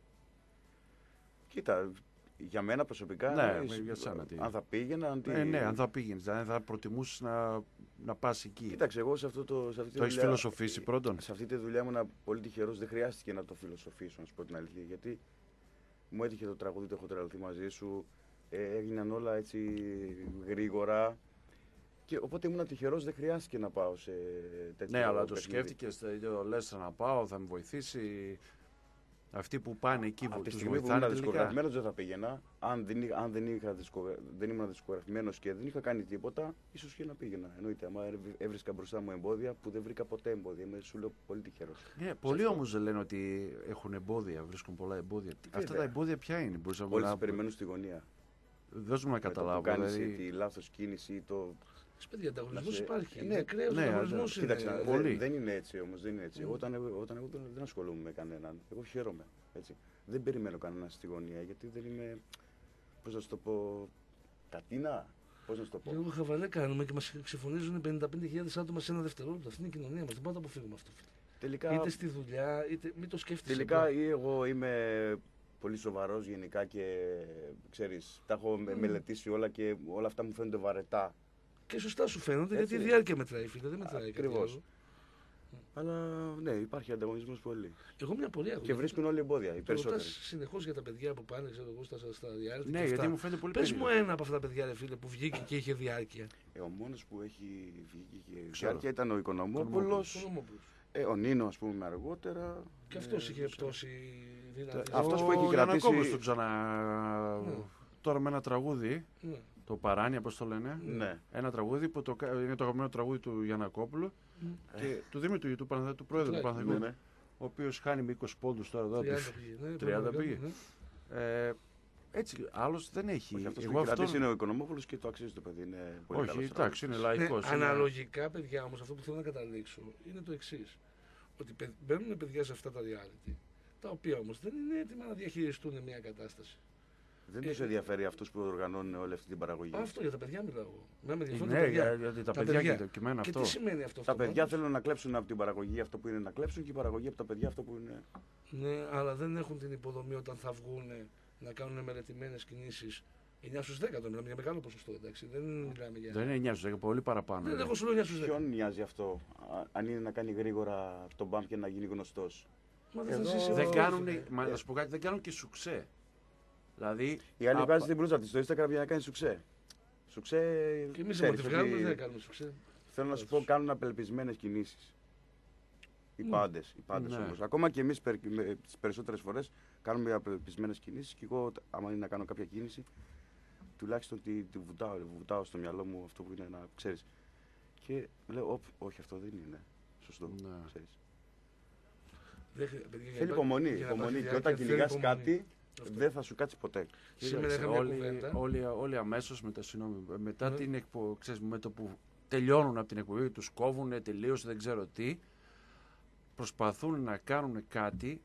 Κοίτα, για μένα προσωπικά, Ναι, για σένα τι. αν θα πήγαινα, Ναι, αν θα πήγαινες, δηλαδή θα προτιμούσες να πας εκεί. Κοίταξε, εγώ σε αυτή Το τη έχεις δουλειά... φιλοσοφήσει πρώτον. Σε αυτή τη δουλειά ήμουν πολύ τυχερός, δεν χρειάστηκε να το φιλοσοφήσω, να σου πω την αλήθεια. Γιατί μου έτυχε το τραγούδι, το έχω τρελαθεί μαζί σου, έγιναν όλα έτσι γρήγορα. Και οπότε ήμουν τυχερός, δεν χρειάστηκε να πάω σε τέτοιο Ναι, αλλά το παιχνίδι. σκέφτηκες, λες να πάω, θα με βοηθήσει. Αυτοί που πάνε εκεί Από τη τους στιγμή που βοηθάνε ήμουν τελικά. δισκογραφημένος δεν θα πήγαινα. Αν δεν ήμουν δισκογραφημένος και δεν είχα κάνει τίποτα, ίσως και να πήγαινα. Εννοείται, άμα έβρισκα μπροστά μου εμπόδια που δεν βρήκα ποτέ εμπόδια. Είμαι, σου λέω, πολύ τυχερός. Ναι, πολλοί όμως λένε ότι έχουν εμπόδια, βρίσκουν πολλά εμπόδια. Αυτά τα εμπόδια ποια είναι, μπορείς να Όλοι τις περιμένουν στη γωνία. Δώσ' μου να Με το που καταλάβω. κάνεις Δηλαδή... τη λάθος κίνηση ή το... Παιδιά, ανταγωνισμός σε- υπάρχει. Ναι, Είναι ακραίος ναι, ανταγωνισμός. Κοίταξε, είναι. πολύ. δεν είναι έτσι όμως, δεν είναι έτσι. Όταν εγώ δεν ασχολούμαι με κανέναν, εγώ χαίρομαι. Έτσι. Δεν περιμένω κανέναν στη γωνία γιατί δεν είμαι, πώς να σου το πω, κατίνα. Πώς να σου το πω. Λίγο χαβαλέ κάνουμε και μας ξεφωνίζουν 55.000 άτομα σε ένα δευτερόλεπτο. Αυτή είναι η κοινωνία μας. Δεν πάμε να το αποφύγουμε αυτό. Φίλε. Τελικά, Είτε στη δουλειά, είτε μην το σκέφτεσαι. τελικά απλά. ή εγώ είμαι πολύ σοβαρός γενικά και ξέρεις, τα έχω μελετήσει όλα και όλα αυτά μου φαίνονται βαρετά. Και σωστά σου φαίνονται, Έτσι. γιατί η διάρκεια μετράει, φίλε. Δεν μετράει κάτι Ακριβώς. άλλο. Αλλά ναι, υπάρχει ανταγωνισμός πολύ. Εγώ μια πορεία έχω. Και βρίσκουν όλοι εμπόδια, οι περισσότεροι. Συνεχώς για τα παιδιά που πάνε, ξέρω εγώ, στα reality. Ναι, και γιατί αυτά. μου φαίνεται πολύ Πες μου περίεργο. ένα από αυτά τα παιδιά, ρε φίλε, που βγήκε και είχε διάρκεια. Ο μόνος που έχει βγει και Ξέρω. διάρκεια ήταν ο Οικονομόπουλος. Οικονομόπουλος. Ο Νίνο, ας πούμε, αργότερα. Και αυτός είχε πτώση δύναμη. Αυτός που έχει Ο κρατήσει- Γιαννακόπουλος τον ξανα... Ναι. Τώρα με ένα τραγούδι, Ναι. το Παράνια, πώς το λένε. Ναι. Ένα τραγούδι που είναι το αγαπημένο τραγούδι του Γιαννακόπουλου και του Δήμητρου, του πρόεδρου του Παναθηναϊκού. Ναι, ναι. Ο οποίος χάνει με 20 πόντους τώρα εδώ. 30 πήγε. Ναι, 30 πήγε. ναι. Έτσι, άλλος δεν έχει. Όχι, αυτός που Εγώ έχει κρατήσει αυτόν... είναι ο Οικονομόπουλος και το αξίζει το παιδί. Είναι πολύ Όχι, καλός εντάξει, είναι τραγουδιστής. λαϊκός. Ναι, είναι- αναλογικά, παιδιά, όμως, αυτό που θέλω να καταλήξω είναι το εξή. Ότι μπαίνουν παιδιά σε αυτά τα reality, τα οποία όμως δεν είναι έτοιμα να διαχειριστούν μια κατάσταση. Δεν τους ενδιαφέρει αυτούς που οργανώνουν όλη αυτή την παραγωγή. Αυτό για τα παιδιά μιλάω εγώ. Με ενδιαφέρουν τα Ναι, παιδιά. γιατί τα Τα παιδιά παιδιά. και εμένα Και αυτό. τι σημαίνει αυτό? Τα αυτό παιδιά πάντως? θέλουν να κλέψουν από την παραγωγή αυτό που είναι να κλέψουν και η παραγωγή από τα παιδιά αυτό που είναι. Ναι, αλλά δεν έχουν την υποδομή όταν θα βγουν να κάνουν μελετημένες κινήσεις. 9 στους 10 το μιλάμε για μεγάλο ποσοστό, εντάξει. Δεν μιλάμε για. Δεν είναι 9 στους 10, πολύ παραπάνω. Δεν είναι. έχω σου λέω 9 στους 10. Ποιον νοιάζει αυτό, αν είναι να κάνει γρήγορα τον μπαμ και να γίνει γνωστός. Μα δεν θα Εδώ ζήσει Δεν αυτό, κάνουν, φίλε. μα να σου πω κάτι, δεν κάνουν και σουξέ. Δηλαδή, Η άλλη απα- βγάζει την μπλούζα της στο Instagram για να κάνει σουξέ. Σουξέ. Και εμείς ξέρεις άμα τη βγάλουμε ότι- δεν κάνουμε σουξέ. Θέλω να σου πω, κάνουν απελπισμένες κινήσεις. Οι πάντες, Ναι. όμως. Ακόμα και εμείς τις περισσότερες φορές κάνουμε απελπισμένες κινήσεις και εγώ άμα είναι να κάνω κάποια κίνηση, τουλάχιστον τη βουτάω στο μυαλό μου αυτό που είναι να ξέρεις. Και λέω, όχι αυτό δεν είναι σωστό, Ναι. ξέρεις. Παιδιά, Θέλει υπομονή, για να υπομονή. υπάρχει Και όταν διάρκεια, κυνηγάς θέλει υπομονή. κάτι, Αυτό. δεν θα σου κάτσει ποτέ. Σήμερα κοίταξε, είχα μια κουβέντα. όλοι αμέσως μετά Ναι. την εκπομπή, ξέρεις, με το που τελειώνουν από την εκπομπή, τους κόβουν τελείως, δεν ξέρω τι, προσπαθούν να κάνουν κάτι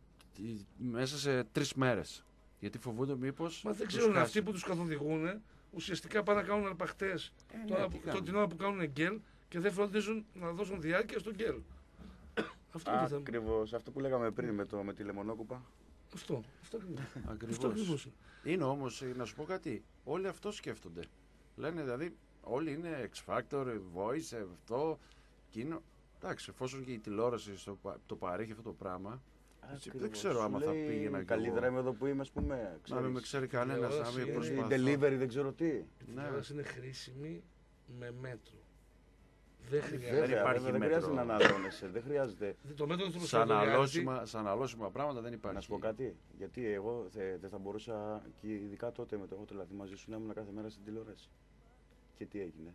μέσα σε 3 μέρες. Γιατί φοβούνται μήπως. Μα δεν τους ξέρουν χάσει. αυτοί που τους καθοδηγούν, ουσιαστικά πάνε να κάνουν αρπαχτές την ώρα που κάνουν γκέλ και δεν φροντίζουν να δώσουν διάρκεια στο γκέλ. Αυτό είναι το θέμα. Ακριβώς, αυτό που λέγαμε πριν με τη λεμονόκουπα. Αυτό ακριβώς. Αυτό Ακριβώς. ακριβώς. Είναι όμως, να σου πω κάτι, όλοι αυτό σκέφτονται. Λένε δηλαδή, όλοι είναι X Factor, Voice, αυτό, εκείνο. Εντάξει, εφόσον και η τηλεόραση το παρέχει αυτό το πράγμα, έτσι, δεν ξέρω άμα θα πήγαινα κι Καλύτερα εγώ. είμαι εδώ που είμαι, ας πούμε. Να ξέρεις. μην με ξέρει κανένας, να μην Είναι προσπαθώ. Delivery, δεν ξέρω τι. Η Ναι. τηλεόραση είναι χρήσιμη με μέτρο. Δεν Βέβαια, χρειάζεται. υπάρχει δεν μέτρο. χρειάζεται να αναδώνεσαι. Δεν χρειάζεται. Το μέτρο του Σαν προσφέρει σαν αλώσιμα πράγματα δεν υπάρχει. Να σου πω κάτι. Γιατί εγώ δεν θα μπορούσα, και ειδικά τότε με το εγώ δηλαδή μαζί σου, να ήμουν κάθε μέρα στην τηλεόραση. Και τι έγινε.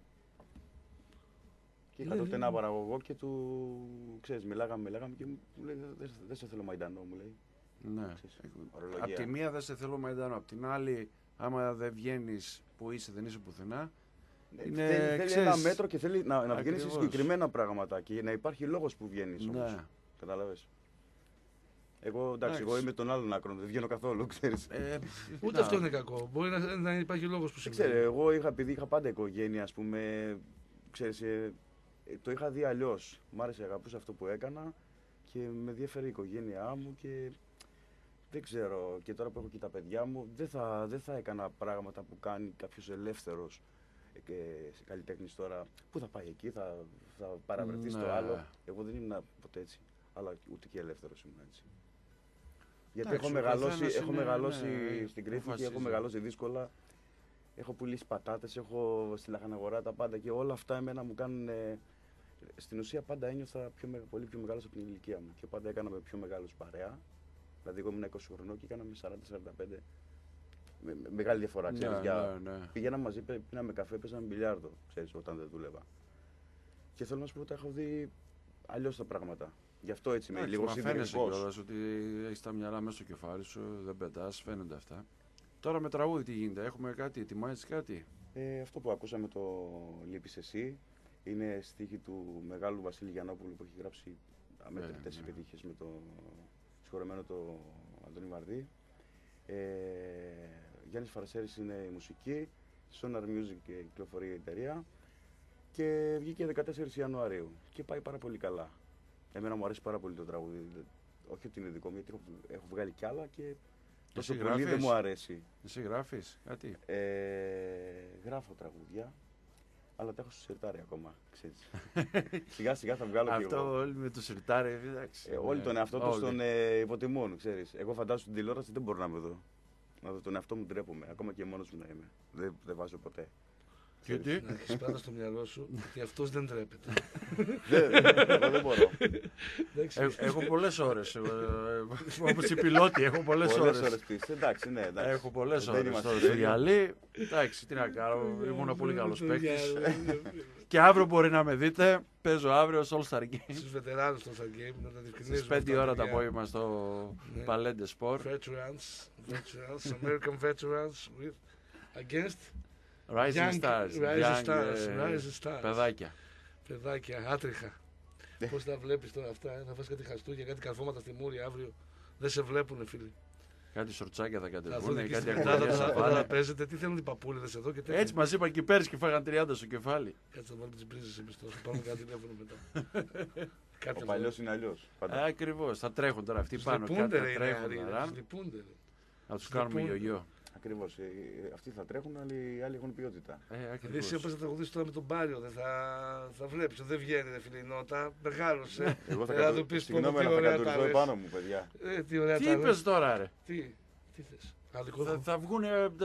Και είχα Ναι, τότε ναι. ένα παραγωγό και ξέρεις, μιλάγαμε και μου λέει δεν σε θέλω Μαϊντανό, μου λέει. Ναι. Ξέρεις, ορολογία. Απ' τη μία δεν σε θέλω Μαϊντάνο, απ' την άλλη, άμα δεν βγαίνεις που είσαι, δεν είσαι πουθενά. Ναι, είναι, θέλει ξέρεις, ένα μέτρο και θέλει να βγαίνει σε ακριβώς. συγκεκριμένα πράγματα και να υπάρχει λόγος που βγαίνεις όμως. Ναι. Κατάλαβες. Εγώ εντάξει, Εντάξει. εγώ είμαι τον άλλον άκρον, δεν βγαίνω καθόλου, ξέρεις. Ούτε να, αυτό είναι κακό. Μπορεί να υπάρχει λόγος που Δεν συμβαίνει. ξέρω, εγώ επειδή είχα πάντα οικογένεια, ας πούμε, ξέρεις, το είχα δει αλλιώς. Μ' άρεσε, αγαπούσα αυτό που έκανα και με ενδιαφέρει η οικογένειά μου και δεν ξέρω, και τώρα που έχω και τα παιδιά μου, δεν θα έκανα πράγματα που κάνει κάποιος ελεύθερος καλλιτέχνης τώρα. Πού θα πάει εκεί, θα παραβρεθεί στο Ναι. άλλο. Εγώ δεν ήμουν ποτέ έτσι, αλλά ούτε και ελεύθερος ήμουν έτσι. Γιατί Εντάξει, έχω ο μεγαλώσει, καθένας είναι, μεγαλώσει ναι, στην Κρήτη και αποφασίζει. έχω μεγαλώσει δύσκολα. Έχω πουλήσει πατάτες, έχω στη λαχαναγορά τα πάντα και όλα αυτά εμένα μου κάνουν. Στην ουσία πάντα ένιωθα πολύ πιο μεγάλος από την ηλικία μου και πάντα έκανα με πιο μεγάλους παρέα. Δηλαδή, εγώ ήμουν 20 χρονών και έκανα με 40-45. Μεγάλη διαφορά, ξέρεις. Ναι. Πηγαίναμε μαζί, πίναμε καφέ, παίζαμε μπιλιάρδο, ξέρεις, όταν δεν δούλευα. Και θέλω να σου πω ότι έχω δει αλλιώς τα πράγματα. Γι' αυτό έτσι είμαι, λίγο φαίνεσαι συντηρητικός. κιόλας ότι έχεις τα μυαλά μέσα στο κεφάλι σου, δεν πετάς, φαίνονται αυτά. Τώρα με τραγούδι τι γίνεται, έχουμε κάτι, ετοιμάζεις κάτι. Αυτό που ακούσαμε το «Λείπεις εσύ» είναι στίχη του μεγάλου Βασίλη Γιαννόπουλου που έχει γράψει αμέτρητες ναι. επιτυχίες με το συγχωρεμένο το Αντώνη Βαρδί. Γιάννης Φαρασέρης είναι η μουσική, Sonar Music κυκλοφορεί η εταιρεία και βγήκε 14 Ιανουαρίου και πάει πάρα πολύ καλά. Εμένα μου αρέσει πάρα πολύ το τραγούδι. όχι ότι είναι δικό μου, γιατί έχω βγάλει κι άλλα και τόσο Εσύ πολύ δεν γράφεις? μου αρέσει. Εσύ γράφεις κάτι? Γράφω τραγούδια, αλλά τα έχω στο σιρτάρι ακόμα, ξέρεις. Σιγά σιγά θα βγάλω κι εγώ. Αυτό όλοι με το σιρτάρι, εντάξει. Όλοι τον εαυτό τους Όλοι. τον υποτιμούν, ξέρεις. Εγώ φαντάζομαι στην τηλεόραση δεν μπορώ να με δω. Να δω τον εαυτό μου, ντρέπομαι. Ακόμα και μόνος μου να είμαι. Δεν βάζω ποτέ. Γιατί? Να έχεις πάντα στο μυαλό σου ότι αυτός δεν τρέπεται. Εγώ δεν μπορώ. Εντάξει. Έχω πολλές ώρες. Όπως οι πιλότοι, έχω πολλές Πολλές ώρες. ώρες πίσω. Εντάξει, ναι, εντάξει. Έχω πολλές Δεν ώρες είμαστε στο τέλειοι. γυαλί. Εντάξει, τι να κάνω, ήμουν πολύ καλός παίκτης. παίκτη. Και αύριο μπορεί να με δείτε, παίζω αύριο στο All Star Game. Στους βετεράνους στο Star Game, να τα διευκρινίζουμε. Στις 5 αυτά, ώρα το παιδιά. απόγευμα στο Ναι. Palette Sport. Veterans, American veterans with against Rising Stars. Rising young, Stars, Rising Stars. Παιδάκια. Παιδάκια, άτριχα. Πώς τα βλέπεις τώρα αυτά, θα φας κάτι χαστούκια, κάτι καρφώματα στη μούρη αύριο. Δεν σε βλέπουνε, φίλοι. Κάτι σορτσάκια θα Θα δουν κατεβούν, εκεί κάτι στην πεντάδα αγγλικές θα θα πάνε. παίζετε. Τι θέλουν οι παππούλιδες εδώ και τέτοια. Έτσι μας είπαν και πέρσι και φάγαν 30 στο κεφάλι. Κάτσε να βάλουμε τις μπρίζες εμείς τώρα, θα πάρουμε κάτι τηλέφωνο μετά. Κάτι Ο παλιός είναι αλλιώς. Ακριβώς, θα τρέχουν τώρα αυτοί Τους πάνω. Κάτι λυπούνται θα ρε οι τρέχουν. νεαροί, ρε, άρα, τους λυπούνται, ρε. Να τους κάνουμε λυπούνται. γιογιό. Ακριβώς. Αυτοί θα τρέχουν, αλλά οι άλλοι έχουν ποιότητα. Δηλαδή εσύ Ακριβώς. όπως θα τραγουδήσεις τώρα με τον Πάριο, θα βλέπεις, δεν βγαίνει ρε φίλε η νότα, μεγάλωσε. Εγώ θα να του πεις πω συγγνώμη, τι αλλά θα ωραία τα κατουριστώ λες. επάνω μου, παιδιά. Τι ωραία Τι τα λες. είπες τώρα ρε. Τι θες. Άδικο Θα βγουν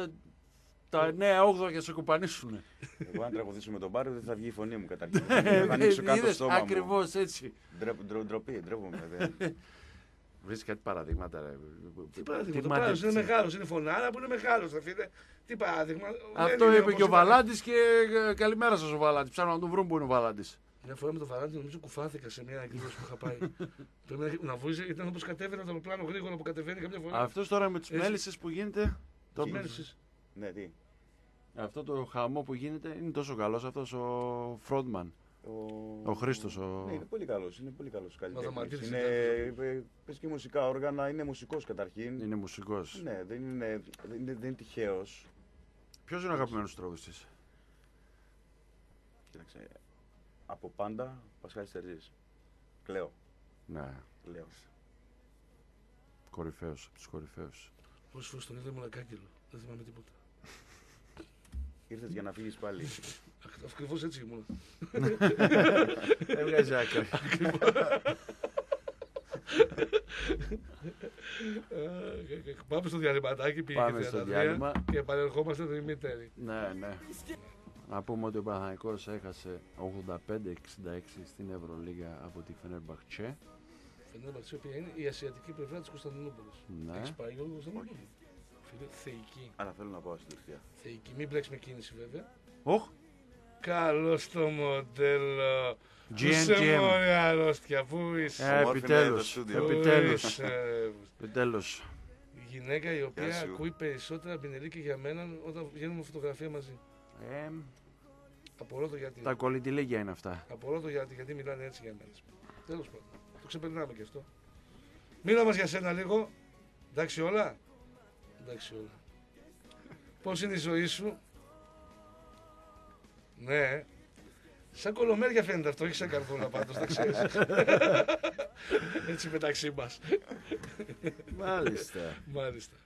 τα νέα 8 και σε κουπανίσουνε. Εγώ αν τραγουδήσω με τον Πάριο δεν θα βγει η φωνή μου καταρχήν. Θα ανοίξω κάτω το Είδες, στόμα μου. ακριβώς έτσι. Ντροπή, ντρέπομαι. δεν- Βρεις κάτι παραδείγματα ρε. Τι παράδειγμα, Τι το Πάριος είναι μάντεψε. μεγάλος, είναι φωνάρα που είναι μεγάλος ρε φίλε. Τι παράδειγμα. Αυτό δεν είναι είπε όπως και ο ήταν. Βαλάντης και καλημέρα σας ο Βαλάντης. Ψάχνω να τον βρουν που είναι ο Βαλάντης. Μια φορά με τον Βαράντι νομίζω κουφάθηκα σε μια εκδήλωση που είχα πάει. Πρέπει να βούζει, ήταν όπως κατέβαινε από το πλάνο γρήγορα που κατεβαίνει καμιά φορά. Αυτός τώρα με τις Έτσι. μέλισσες που γίνεται. το- Μένεις. Ναι, τι. Αυτό το χαμό που γίνεται είναι τόσο καλός αυτός ο Φρόντμαν. Ο Χρήστος. Ναι, είναι πολύ καλός. Είναι πολύ καλός καλλιτέχνης. Μαθηματής Είναι, παίζει και μουσικά όργανα, είναι μουσικός καταρχήν. Είναι μουσικός. Ναι, δεν είναι τυχαίος. Ποιος είναι ο αγαπημένος σου τραγουδιστής? Κοίταξε, από πάντα Πασχάλης Τερζής. Κλαίω. Ναι, Κλαίω. κορυφαίος, από τους κορυφαίους. Πόσες φορές τον είδα ήμουν ακάκυλο. Δεν θυμάμαι τίποτα. Ήρθες για να φύγεις πάλι. Ακριβώς έτσι ήμουν. Έβγαζε άκρη. Πάμε στο διαλυματάκι, πήγε Πάμε και στο 33 διάλειμμα. και επανερχόμαστε το ημιτέρι. Ναι, ναι. Να πούμε ότι ο Παναθηναϊκός έχασε 85-66 στην Ευρωλίγα από τη Φενέρμπαχτσε. Φενέρμπαχτσε, η οποία είναι η ασιατική πλευρά της Κωνσταντινούπολης. Ναι. Έχεις πάει Γιώργο Κωνσταντινούπολη? Φίλε, θεϊκή. Αλλά θέλω να πάω στην Τουρκία. Θεϊκή. Μην μπλέξεις με κίνηση βέβαια. Οχ, Καλώς το μοντέλο. GM. Είσαι μωρή αρρώστια. Πού είσαι? Ομόρφη είναι επιτέλους, το στούντιο. Πού επιτέλους, είσαι? επιτέλους. Η γυναίκα η Γεια οποία σου. ακούει περισσότερα Μπινελή και για μένα όταν βγαίνουμε φωτογραφία μαζί. Απορώ το γιατί. Τα κολλητηλίγια είναι αυτά. Απορώ το γιατί μιλάνε έτσι για μένα. Τέλος πάντων. Το ξεπερνάμε και αυτό. Μίλα μας για σένα λίγο. Εντάξει όλα. Εντάξει όλα. Πώς είναι η ζωή σου? Ναι. Σαν κολομέρια φαίνεται αυτό, όχι σαν καρδούλα πάντως, τα ξέρεις. Έτσι μεταξύ μας. Μάλιστα. Μάλιστα.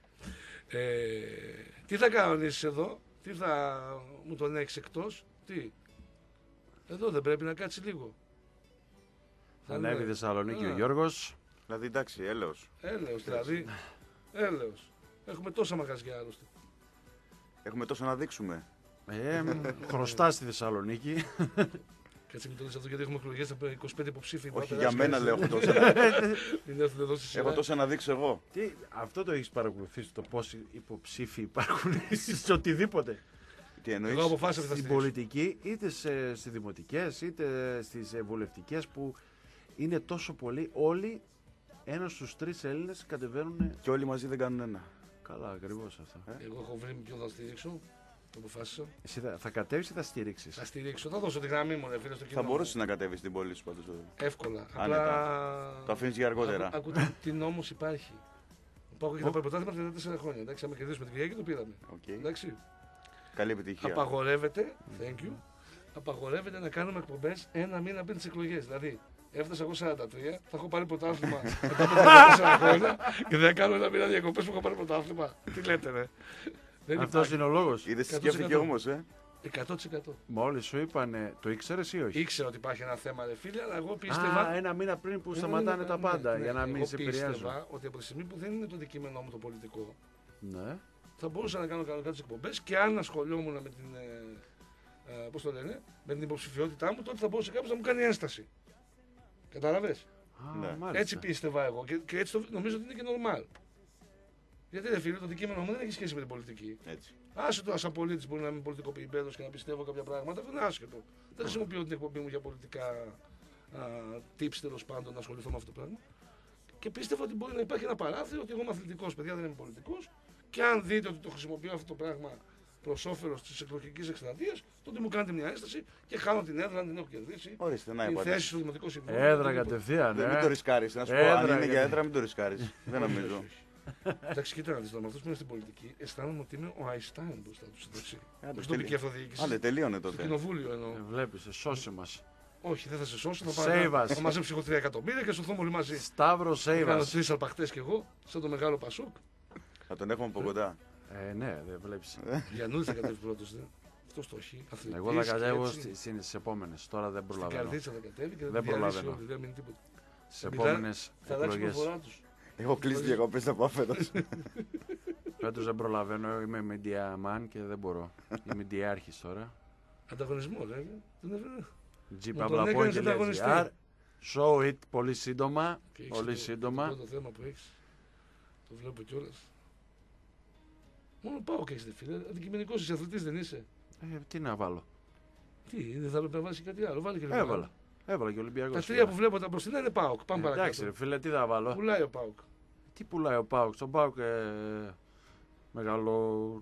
Τι θα κανονίσεις εδώ, τι θα μου τον έχεις εκτός, τι. Εδώ δεν πρέπει να κάτσει λίγο. Ανέβη Θεσσαλονίκη ο Α. Γιώργος. Δηλαδή εντάξει, έλεος. Έλεος δηλαδή. Έλεος. Έχουμε τόσα μαγαζιά άλλωστε. Έχουμε τόσο να δείξουμε. Χρωστά στη Θεσσαλονίκη. Κάτσε μην το λες αυτό γιατί έχουμε εκλογές από 25 υποψήφοι. Όχι, Πάτε, για να μένα σκέφτεσαι. λέω έχω τόσα. Μην έρθουν εδώ στη σειρά. Έχω τόσα να δείξω εγώ. Τι, αυτό το έχεις παρακολουθήσει το πόσοι υποψήφοι υπάρχουν σε οτιδήποτε. Τι εννοείς? Εγώ αποφάσισα ότι θα Στην στηρίξω. πολιτική, είτε στις δημοτικές, είτε στις βουλευτικές που είναι τόσο πολλοί, όλοι ένας στους τρεις Έλληνες κατεβαίνουν. Και όλοι μαζί δεν κάνουν ένα. Καλά, ακριβώς αυτό. Εγώ έχω βρει ποιον θα στηρίξω. Το αποφάσισα. Εσύ θα κατέβεις ή θα στηρίξεις? Θα στηρίξω. Θα δώσω τη γραμμή μου, ρε φίλε, στο κοινό. Θα μπορούσε να κατέβει στην πόλη σου πάντως. Εύκολα. Άνετα. Το αφήνεις για αργότερα. Ακούτε τι νόμος υπάρχει. Πάω και θα πάει πρωτάθλημα 34 χρόνια. Εντάξει, άμα κερδίσουμε την Κυριακή το πήραμε. Οκ. Εντάξει. Καλή επιτυχία. Απαγορεύεται, thank you, απαγορεύεται να κάνουμε εκπομπές ένα μήνα πριν τις εκλογές. Δηλαδή, Έφτασα εγώ 43, θα έχω πάρει πρωτάθλημα μετά από 4 χρόνια και δεν κάνω ένα μήνα διακοπές που έχω πάρει πρωτάθλημα. Τι λέτε, ρε. Δεν Αυτό υπάρχει. είναι ο λόγο. Είδε τι 100%. σκέφτηκε όμω, 100%. Μόλι σου είπανε, το ήξερε ή όχι? Ήξερα ότι υπάρχει ένα θέμα, ρε φίλε, αλλά εγώ πίστευα. Ένα μήνα πριν που Ναι, σταματάνε ναι, τα ναι, πάντα ναι. για να μην Εγώ σε επηρεάζουν. πίστευα ότι από τη στιγμή που δεν είναι το αντικείμενό μου το πολιτικό, Ναι. θα μπορούσα να κάνω κανονικά τις εκπομπές και αν ασχολιόμουν με την. Πώς το λένε, με την υποψηφιότητά μου, τότε θα μπορούσε κάποιο να μου κάνει ένσταση. Κατάλαβες. Α, Ναι. μάλιστα. Έτσι πίστευα εγώ και έτσι νομίζω ότι είναι και normal. Γιατί ρε φίλε, το αντικείμενο μου δεν έχει σχέση με την πολιτική. Έτσι. Άσχετο, σαν πολίτη μπορεί να είμαι πολιτικοποιημένο και να πιστεύω κάποια πράγματα, αυτό είναι άσχετο. Δεν χρησιμοποιώ την εκπομπή μου για πολιτικά tips τέλο πάντων να ασχοληθώ με αυτό το πράγμα. Και πίστευα ότι μπορεί να υπάρχει ένα παράθυρο ότι εγώ είμαι αθλητικό, παιδιά, δεν είμαι πολιτικό. Και αν δείτε ότι το χρησιμοποιώ αυτό το πράγμα προ όφελο τη εκλογική εκστρατεία, τότε μου κάνετε μια ένσταση και χάνω την έδρα, αν την έχω κερδίσει. Ορίστε, να Την είπατε. θέση στο Δημοτικό Συμβούλιο. Έδρα οτιδήποτε. κατευθείαν, Μην το ρισκάρει. Να σου πω, Έδρα, αν είναι γιατί- για έδρα, μην το ρισκάρει. Δεν νομίζω. Εντάξει, κοίτα να δεις τώρα, με αυτούς που είναι στην πολιτική, αισθάνομαι ότι είναι ο Αϊστάιν μπροστά τους, εντάξει. Άντε, Στην τοπική αυτοδιοίκηση. Άντε, τελείωνε Στο τότε. κοινοβούλιο εννοώ. Βλέπει, σώσε μα. Όχι, δεν θα σε σώσω, θα Save πάω. us. Θα μαζέψω εγώ 3 εκατομμύρια και σωθούμε όλοι μαζί. Σταύρο, Θα save κάνω us. 3 αρπαχτές κι εγώ, σαν το μεγάλο Πασούκ. Θα τον έχουμε από κοντά. Ναι, δεν βλέπει. Γιαννούλη θα κατέβει πρώτος, δε. Αυτό το έχει. Αθλητής, Εγώ θα και κατέβω έτσι. στι επόμενε. Τώρα δεν Στην προλαβαίνω. καρδίτσα θα κατέβει και Δεν θα διαλύσει προλαβαίνω. όλη, δεν μείνει τίποτα. Στι επόμενε Θα αλλάξει η εκλογέ. προφορά τους. Έχω κλείσει διακοπέ να πάω φέτο. Φέτο δεν προλαβαίνω. Είμαι media man και δεν μπορώ. Είμαι διάρχη τώρα. Ανταγωνισμό, λέγε. Τον έφερε. Gpavlapon.gr. ανταγωνιστή. Show it πολύ σύντομα. Και έχεις Πολύ το σύντομα. πρώτο θέμα που έχεις. Το βλέπω κιόλας. Μόνο πάω και έχεις, δε φίλε. Αντικειμενικός είσαι, αθλητής δεν είσαι. Τι να βάλω. Τι, δεν θα έπρεπε να βάλεις κάτι άλλο. Βάλει και λίγο Έβαλα. άλλο. Έβαλα και Ολυμπιακό. Τα τρία που βλέπω τα μπροστινά είναι ΠΑΟΚ. Πάμε Εντάξει, παρακάτω. ρε φίλε, τι θα βάλω. Πουλάει ο ΠΑΟΚ. Τι πουλάει ο Πάουκ. Στον Πάουκ μεγάλο.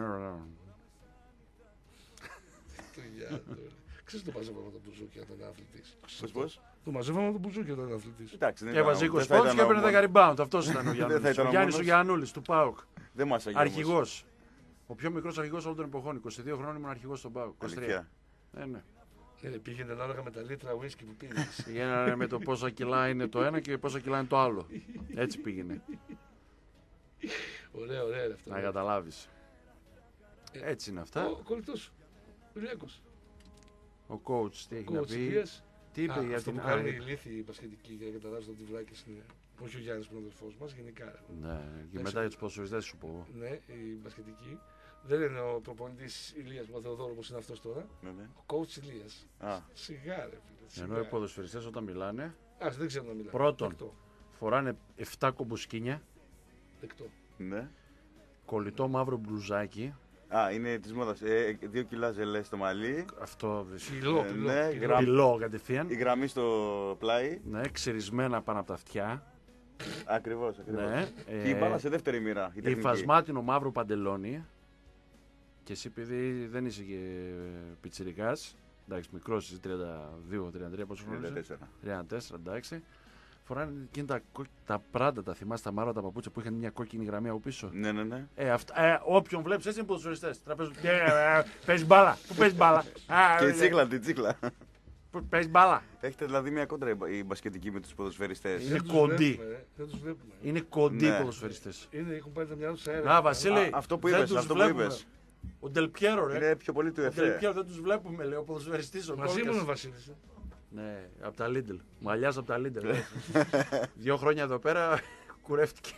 Το γυάτο. Ξέρεις το μαζεύαμε το μπουζούκι όταν είναι αθλητής. Πώ. Το μαζεύαμε το μπουζούκι όταν είναι αθλητής. Εντάξει, δεν Έβαζε 20 δεν θα πόντους και ήταν έπαιρνε 10 rebound. Αυτό ήταν ο θα Γιάννης. ήταν Ο ο Γιάννης ο μόνος. Γιαννούλης του Πάουκ. Δεν μα αγγίζει. Αρχηγό. Ο πιο μικρό αρχηγό όλων των εποχών. 22 χρόνια ήμουν αρχηγό στον Πάουκ. 23. Αλήθεια. Ναι. Πήγαινε ανάλογα με τα λίτρα whisky που πήγες. Πηγαίνανε με το πόσα κιλά είναι το ένα και πόσα κιλά είναι το άλλο. Έτσι πήγαινε. Ωραία, ωραία ρε αυτό. Να καταλάβει. Ε, Έτσι είναι αυτά. Ο κολλητός. Ηλιακός. Ο coach τι έχει να Coach πει. Ηλίας. Τι είπε για Αυτό την που κάνουν οι άλλη. ηλίθιοι πασχετικοί για να καταλάβεις ότι οι βλάκες είναι. Όχι ο Γιάννης που είναι ο αδερφός μας, γενικά. Ρε. Ναι, και μετά για του ποδοσφαιριστές σου πω. Ναι, οι μπασκετικοί. Δεν είναι ο προπονητής Ηλίας Παπαθεοδόρου όπως είναι αυτός τώρα. Ναι, ναι. Ο coach Ηλίας. Α, Σιγά ρε φίλε. Ενώ οι ποδοσφαιριστές όταν μιλάνε Ας δεν ξέρω να μιλάω. Πρώτον. Δεκτό. φοράνε 7 κομποσκίνια, Δεκτό. ναι. κολλητό μαύρο μπλουζάκι. Α, είναι τη μόδα. 2 κιλά ζελέ στο μαλλί. Αυτό Ψηλό, ναι, ψηλό. γραμμή. πυλό κατευθείαν. Η γραμμή στο πλάι. Ναι, ξυρισμένα πάνω από τα αυτιά. Ακριβώ. Ναι, Και η μπάλα σε δεύτερη μοίρα. Η τεχνική. υφασμάτινο μαύρο παντελόνι. Και εσύ επειδή δεν είσαι και πιτσιρικάς, εντάξει μικρός είσαι 32-33 πόσο χρόνο είσαι? 34, εντάξει. Φοράνε εκείνα τα πράντα, τα θυμάσαι τα μαύρα τα παπούτσια που είχαν μια κόκκινη γραμμή από πίσω. Ναι, ναι, ναι. Όποιον βλέπεις έτσι είναι ποδοσφαιριστές. Τραπέζι. Παίζει μπάλα. Πού παίζει μπάλα? Και η τσίκλα, την τσίκλα. Πού παίζει μπάλα? Έχετε δηλαδή μια κόντρα οι μπασκετικοί με του ποδοσφαιριστές. Είναι Δεν τους κοντοί. βλέπουμε, ρε. Δεν τους βλέπουμε. Είναι κοντοί οι Ναι. ποδοσφαιριστές. Έχουν πάρει τα μυαλά τους αέρα. Να, Βασίλη, Αυτό που δεν είπες, τους αυτό που βλέπουμε. είπες. Ο Ντελπιέρο, ρε. Είναι πιο πολύ του Ο εφέ. Ντελπιέρο δεν τους βλέπουμε, λέει, ο ποδοσφαιριστής. Ο Μαζί Κόλκας. μου είναι ο Βασίλης. Ναι, από τα Lidl. Μαλλιάς από τα Lidl. 2 χρόνια εδώ πέρα κουρεύτηκε.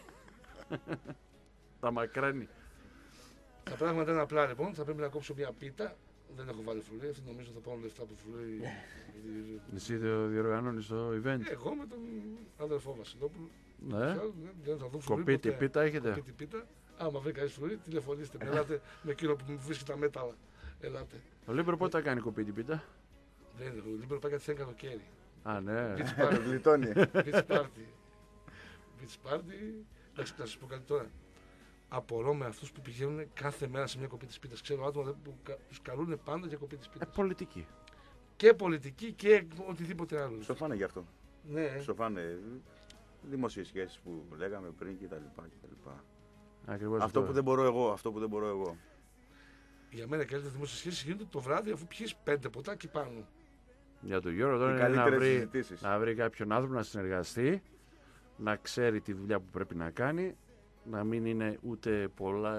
Τα μακραίνει. Τα πράγματα είναι απλά λοιπόν. Θα πρέπει να κόψω μια πίτα. Δεν έχω βάλει φρουρή. Αυτή νομίζω θα πάρουν λεφτά από φρουρή. Εσύ διοργανώνεις το event. Εγώ με τον αδερφό Βασιλόπουλο. Ναι. Δεν θα δω φρουρή. Κοπίτη ποτέ. πίτα έχετε. Κοπίτη πίτα. Άμα βρει κανεί φρουρή, τηλεφωνήστε. με. Ελάτε με εκείνο που μου βρίσκει τα μέταλλα. Ελάτε. Ο Λίμπρο πότε θα κάνει κοπίτη πίτα? Δεν είναι. Ο Λίμπερο πάει κάτι θέλει καλοκαίρι. Α, ναι. Beach party. Γλιτώνει. Beach party. Beach party. Εντάξει, να σα πω κάτι τώρα. Απορώ με αυτού που πηγαίνουν κάθε μέρα σε μια κοπή τη πίτα. Ξέρω άτομα που του καλούν πάντα για κοπή τη πίτα. Πολιτική. Και πολιτική και οτιδήποτε άλλο. Σοφάνε γι' αυτό. Ναι. Σοφάνε δημόσιες σχέσεις που λέγαμε πριν κτλ. Ακριβώς Αυτό που δεν μπορώ εγώ. Αυτό που δεν μπορώ εγώ. Για μένα καλύτερα δημόσια σχέση γίνεται το βράδυ αφού πιει 5 ποτά και πάνω. Για τον Γιώργο τώρα Οι είναι να καλύτερες βρει, συζητήσεις. να βρει κάποιον άνθρωπο να συνεργαστεί, να ξέρει τη δουλειά που πρέπει να κάνει, να μην είναι ούτε πολλά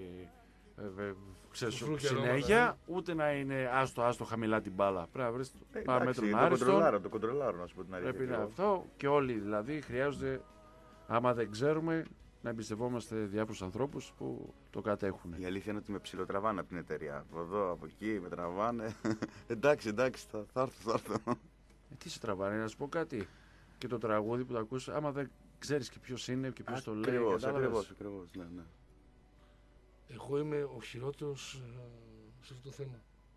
ξέρεις, Φρούκια συνέχεια, αρώματα, ούτε να είναι άστο χαμηλά την μπάλα. Πρέπει να βρεις Εντάξει, παραμέτρων το άριστον. κοντρολάρω, να σου πω την αλήθεια. Πρέπει να εγώ. αυτό και όλοι δηλαδή χρειάζονται, άμα δεν ξέρουμε, να εμπιστευόμαστε διάφορους ανθρώπους που το κατέχουν. Η αλήθεια είναι ότι με ψιλοτραβάνε από την εταιρεία. Από εδώ, από εκεί, με τραβάνε. εντάξει, θα έρθω. Τι σε τραβάνε, να σου πω κάτι. Και το τραγούδι που το ακούς, άμα δεν ξέρεις και ποιος είναι και ποιος το λέει. Ακριβώς, ναι, ναι. Εγώ είμαι ο χειρότερος σε αυτό το θέμα.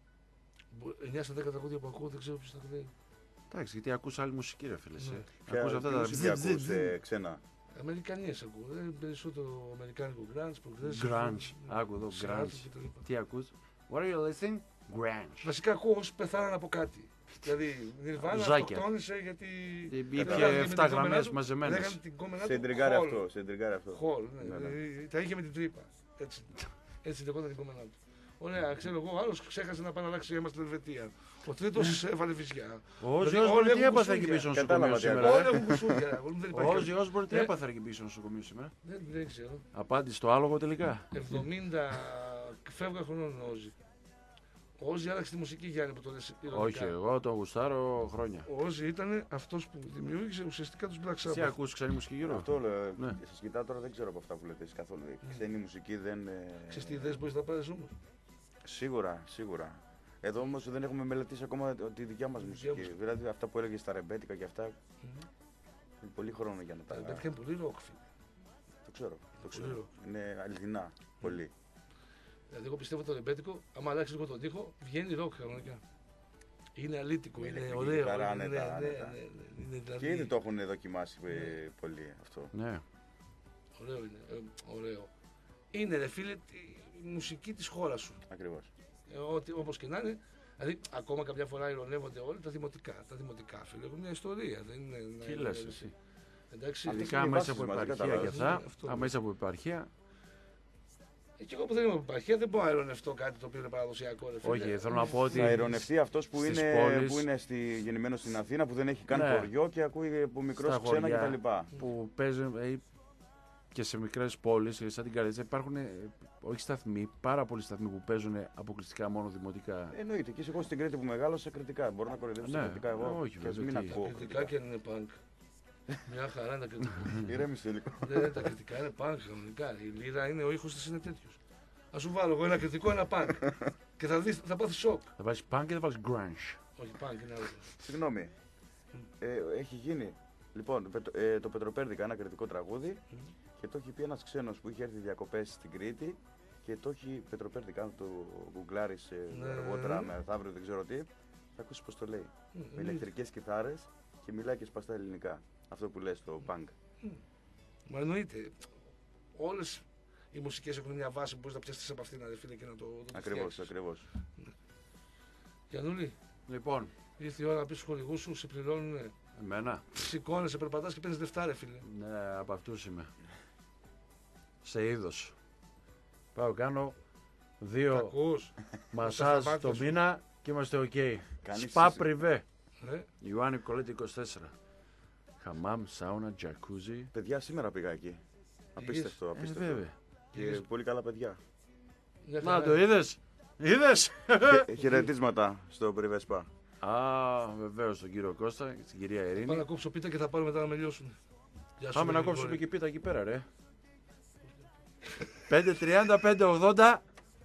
9 στα 10 τραγούδια που ακούω δεν ξέρω ποιος τα λέει. Εντάξει, γιατί ακούς άλλη μουσική, ρε φίλε. Ναι. Ακούς αυτά Τι τα. μουσική ακούς, ξένα. Αμερικανίες ακούω. Περισσότερο αμερικάνικο grunge, progressive. Grunge. Άκου εδώ, Seattle grunge. κτλ. Τι ακούς? What are you listening? Grunge. Βασικά ακούω όσοι πεθάναν από κάτι. Δηλαδή, Nirvana Ζάκια. αυτοκτόνησε γιατί. Είχε Κατάλαβε με 7 την κόμενά γραμμές του, μαζεμένες. λέγανε την κόμενά Σε του εντριγκάρει Hall. αυτό, σε εντριγκάρει αυτό. Hall, ναι. Ναι, ναι. Τα είχε με την τρύπα. Έτσι λεγόταν την κόμενά του. Ωραία, ξέρω εγώ, άλλο ξέχασε να πάει να αλλάξει αίμα στην Ελβετία. Ο τρίτος έβαλε βυζιά. Ο Δηλαδή, Ozzy όλοι Osbourne τι έχουν έπαθε εκεί κουσούρια. πίσω στο Κατάλαβα νοσοκομείο τι σήμερα? Όλοι έχουν κουσούρια. Δεν Ο υπάρχει. Ozzy Osbourne τι Ε. έπαθε εκεί πίσω στο νοσοκομείο σήμερα? Δεν ξέρω. Απάντησε το άλογο τελικά. 70 φεύγα χρονών ο Όζη. Ο Όζη άλλαξε τη μουσική, Γιάννη, που το λες ειρωνικά. Όχι, εγώ τον γουστάρω χρόνια. Ο Όζη ήταν αυτός που δημιούργησε ουσιαστικά τους Black Τι Sabbath. ακούς ξένη μουσική γύρω? Αυτό λέω. Ναι. Σας κοιτάω τώρα, δεν ξέρω από αυτά που λέτε εσείς καθόλου. Η ξένη μουσική δεν. Ξέρεις τι ιδέες μπορείς να πάρεις όμως. Σίγουρα. Εδώ όμως δεν έχουμε μελετήσει ακόμα τη δικιά μας μουσική. μουσική. Δηλαδή αυτά που έλεγε στα ρεμπέτικα και αυτά. Είναι πολύ χρόνο για να Τα τα. ρεμπέτικα είναι πολύ rock, φίλε. Το ξέρω. Πολύ rock. Είναι αληθινά. Πολύ. Δηλαδή, εγώ πιστεύω το ρεμπέτικο, άμα αλλάξει λίγο τον τοίχο, βγαίνει rock κανονικά. Είναι αλήτικο, Με είναι ηλεκτρική ωραίο. κιθάρα, είναι- άνετα, ναι, άνετα. είναι δηλαδή Και ήδη το έχουν δοκιμάσει πολύ αυτό. Ναι. ωραίο είναι. Ωραίο. Είναι, ρε φίλε, η μουσική της χώρας σου. Ακριβώς. Όπως και να είναι. Δηλαδή, ακόμα κάποια φορά ειρωνεύονται όλοι τα δημοτικά. Τα δημοτικά, φίλε, έχουν μια ιστορία. Δεν είναι, Τι λες εσύ? Εντάξει, Αυτές Ειδικά είναι οι άμα είσαι βάσεις από μας, επαρχία κατάλαβες. και αυτά. Αυτό Άμα είναι. είσαι από επαρχία. Και εγώ που δεν είμαι από επαρχία δεν μπορώ να ειρωνευτώ κάτι το οποίο είναι παραδοσιακό. Ρε, φίλε. Όχι, θέλω να πω ότι. Θα ειρωνευτεί αυτός που στις είναι, πόλεις- που είναι γεννημένος στην Αθήνα, που δεν έχει καν Ναι. χωριό και ακούει από μικρός Στα ξένα χωριά. κτλ. Που παίζουν και σε μικρές πόλεις, σαν την Καρδίτσα, υπάρχουν όχι σταθμοί, πάρα πολλοί σταθμοί που παίζουν αποκλειστικά μόνο δημοτικά. Εννοείται. Και εγώ στην Κρήτη που μεγάλωσα κριτικά. Μπορώ να κοροϊδεύσω Ναι, κριτικά εγώ. όχι, και ας βέβαια, μην τι. ακούω. Κριτικά και αν είναι punk. Μια χαρά είναι τα κριτικά. Ηρέμησε λίγο. Δεν, τα κριτικά είναι punk κανονικά. Η λίρα είναι, ο ήχος της είναι τέτοιος. Ας σου βάλω εγώ ένα κριτικό, ένα punk. Και θα δεις, θα πάθεις σοκ. Θα βάλεις punk και θα βάλεις grunge. Όχι, punk είναι άλλο. Συγγνώμη. Έχει γίνει. Λοιπόν, το Πετροπέρδικα, ένα κριτικό τραγούδι και το έχει πει ένας ξένος που είχε έρθει διακοπές στην Κρήτη και το έχει Πετροπέρδικα. Αν το γκουγκλάρεις Ναι. αργότερα, μεθαύριο, δεν ξέρω τι, θα ακούσεις πώς το λέει. Με ηλεκτρικές κιθάρες και μιλάει και σπαστά ελληνικά. Αυτό που λες το punk. Μα εννοείται. Όλες οι μουσικές έχουν μια βάση που μπορείς να πιαστείς από αυτήν, ρε φίλε, και να το Ακριβώς, φτιάξεις. ακριβώς. Γιαννούλη, Λοιπόν, ήρθε η ώρα να πεις στους χορηγούς σου, σε πληρώνουν. εμένα. Σηκώνεσαι, περπατάς και παίρνεις λεφτά, ρε φίλε. Ναι, από αυτούς είμαι. Σε είδος. Πάω κάνω Τα 2 ακούς, μασάζ στα το μάτια σου. μήνα και είμαστε οκ. Κάνεις Σπα εσύ. πριβέ. ρε. Ιωάννη Κολέτη 24. Χαμάμ, σάουνα, τζακούζι. Παιδιά, σήμερα πήγα εκεί. Απίστευτο, απίστευτο. Βέβαια. Και πολύ καλά παιδιά. Μια Να χαρά. το είδες. Είδες. Χαιρετίσματα στο Πριβέσπα. Α, βεβαίως τον κύριο Κώστα και την κυρία Πάμε να Ειρήνη. κόψω πίτα και θα πάρω μετά να με λιώσουν. Γεια σου, Πάμε να Γρηγόρη. κόψουμε και πίτα εκεί πέρα, ρε. 5.30, 5.80.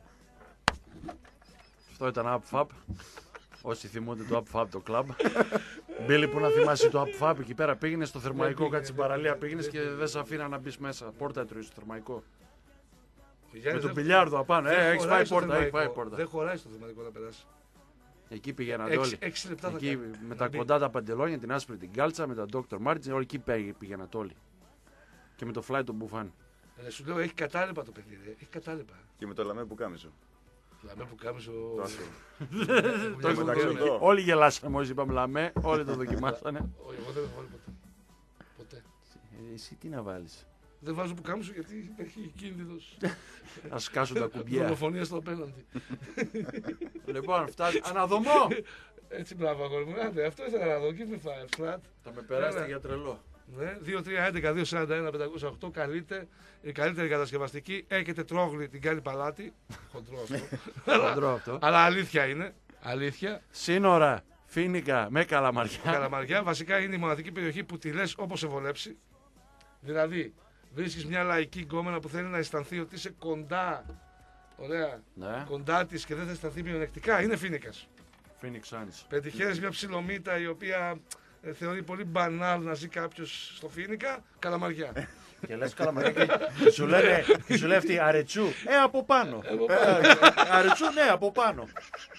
Αυτό ήταν UpFab. Όσοι θυμούνται το UpFab το club. Μπίλι που να θυμάσαι το UpFab εκεί πέρα. Πήγαινε στο θερμαϊκό, πήγαινε, κάτι στην δεν παραλία. πήγαινε, Πήγαινε και δεν δεν σε αφήνα να μπει μέσα. Πόρτα έτρωγε στο θερμαϊκό. Ο Με Γιάννης τον δεν- πιλιάρδο απάνω. δεν Έχει χωράει πάει στο πόρτα, έχει θεματικό. πάει πόρτα. Δεν χωράει στο θεματικό να περάσει. Εκεί πήγαιναν όλοι. 6 λεπτά θα Εκεί κάνει. με τα κοντά τα παντελόνια, την άσπρη την κάλτσα, με τον Dr. Martin, όλοι εκεί πήγαιναν όλοι. Και με το fly τον μπουφάν. Σου λέω, έχει κατάλοιπα το παιδί. Ρε. Έχει κατάλοιπα. Και με το λαμέ που κάμισο. Λαμέ που κάμεις ο... Το άσο. Το έχω μεταξύ δει, των δύο. Όλοι γελάσαμε μόλις είπαμε λαμέ, όλοι το δοκιμάσανε. Όχι, εγώ δεν έχω βάλει ποτέ. Ποτέ. Εσύ τι να βάλεις. Δεν βάζω που κάμισο γιατί υπάρχει κίνδυνος Να σκάσουν τα κουμπιά. δολοφονία στο απέναντι. Λοιπόν, φτάνει. Αναδομό! Έτσι, μπράβο, αγόρι μου. Άντε, αυτό ήθελα να δω. Give me five, slut. Θα με περάσετε Έλα. για τρελό. Ναι, 2-3-11-2-41-508, η καλύτερη κατασκευαστική. Έχετε τρόγλη, την κάνει παλάτι. Χοντρό αυτό. Χοντρό αυτό. Αλλά αλήθεια είναι. Αλήθεια. Σύνορα, Φίνικα με Καλαμαριά. Καλαμαριά βασικά είναι η μοναδική περιοχή που τη λες όπως σε βολέψει. Δηλαδή, βρίσκεις μια λαϊκή γκόμενα που θέλει να αισθανθεί ότι είσαι κοντά. Ωραία. Ναι, Κοντά της και δεν θα αισθανθεί μειονεκτικά. Είναι Φίνικας. Phoenix Suns. Πετυχαίνεις μια ψιλομύτα η οποία θεωρεί πολύ μπανάλ να ζει κάποιος στο Φίνικα. Καλαμαριά. Και λες Καλαμαριά και σου λένε, σου λέει αυτή αρετσού. Από πάνω. Αρετσού, ναι, από πάνω.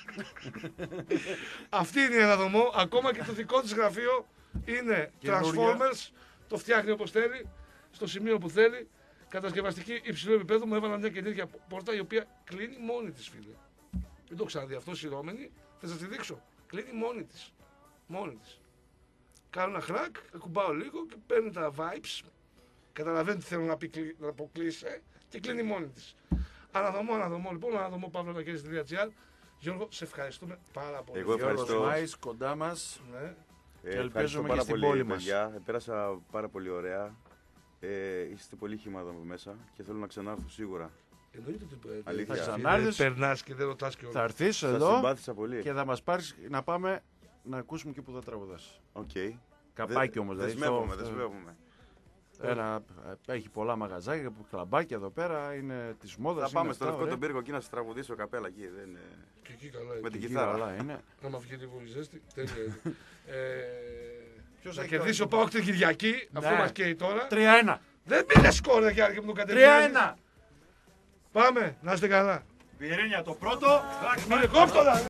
Αυτή είναι η αναδομό. Ακόμα και το δικό της γραφείο είναι Καινούρια. Transformers. Το φτιάχνει όπως θέλει, στο σημείο που θέλει. Κατασκευαστική υψηλού επίπεδου. Μου έβαλα μια καινούργια πόρτα η οποία κλείνει μόνη της, φίλε. Μην το ξαναδεί αυτό, σειρώμενη. Θες να τη δείξω. Κλείνει μόνη της. Μόνη της. Κάνω ένα χρακ, ακουμπάω λίγο και παίρνει τα vibes. Καταλαβαίνει τι θέλω να πει, να αποκλείσει και κλείνει μόνη της. Αναδομό λοιπόν, αναδομό.pavlovakis.gr. Γιώργο, σε ευχαριστούμε πάρα πολύ. Εγώ ευχαριστώ. Γιώργος Μάης, κοντά μας. Ναι. ελπίζουμε πάρα και στην πολύ, πόλη μας. παιδιά. Πέρασα πάρα πολύ ωραία. Είστε πολύ χυμάδα εδώ μέσα και θέλω να ξανάρθω σίγουρα. Εννοείται ότι Αλήθεια. Θα ξανάρθεις. Περνάς και δεν ρωτάς και Θα όλα. έρθεις Σας εδώ συμπάθησα πολύ. και θα μας πάρεις να πάμε να ακούσουμε και που θα τραγουδάς. Οκ. Καπάκι όμως, δηλαδή. Δεσμεύομαι, στο- δεσμεύομαι. Έχει πολλά μαγαζάκια, κλαμπάκια εδώ πέρα, είναι της μόδας. Θα πάμε είναι στο αυτά, Λευκό ωραία. τον Πύργο εκεί να σας τραγουδήσω καπέλα εκεί. Δεν... Και εκεί καλά Με είναι. την Εκεί κιθάρα. καλά είναι. Άμα βγει λίγο η ζέστη, τέλεια είναι. Ποιος Να έχει κερδίσει το- ο Πάοκ την Κυριακή, αυτό Ναι. μας καίει τώρα. 3-1. Δεν πήρε σκόρ, ρε Γιάννη, και μου το κατεβιάζεις. 3-1. Πάμε, να είστε καλά. Πυρήνια το πρώτο. Μείνε κόφτωνα.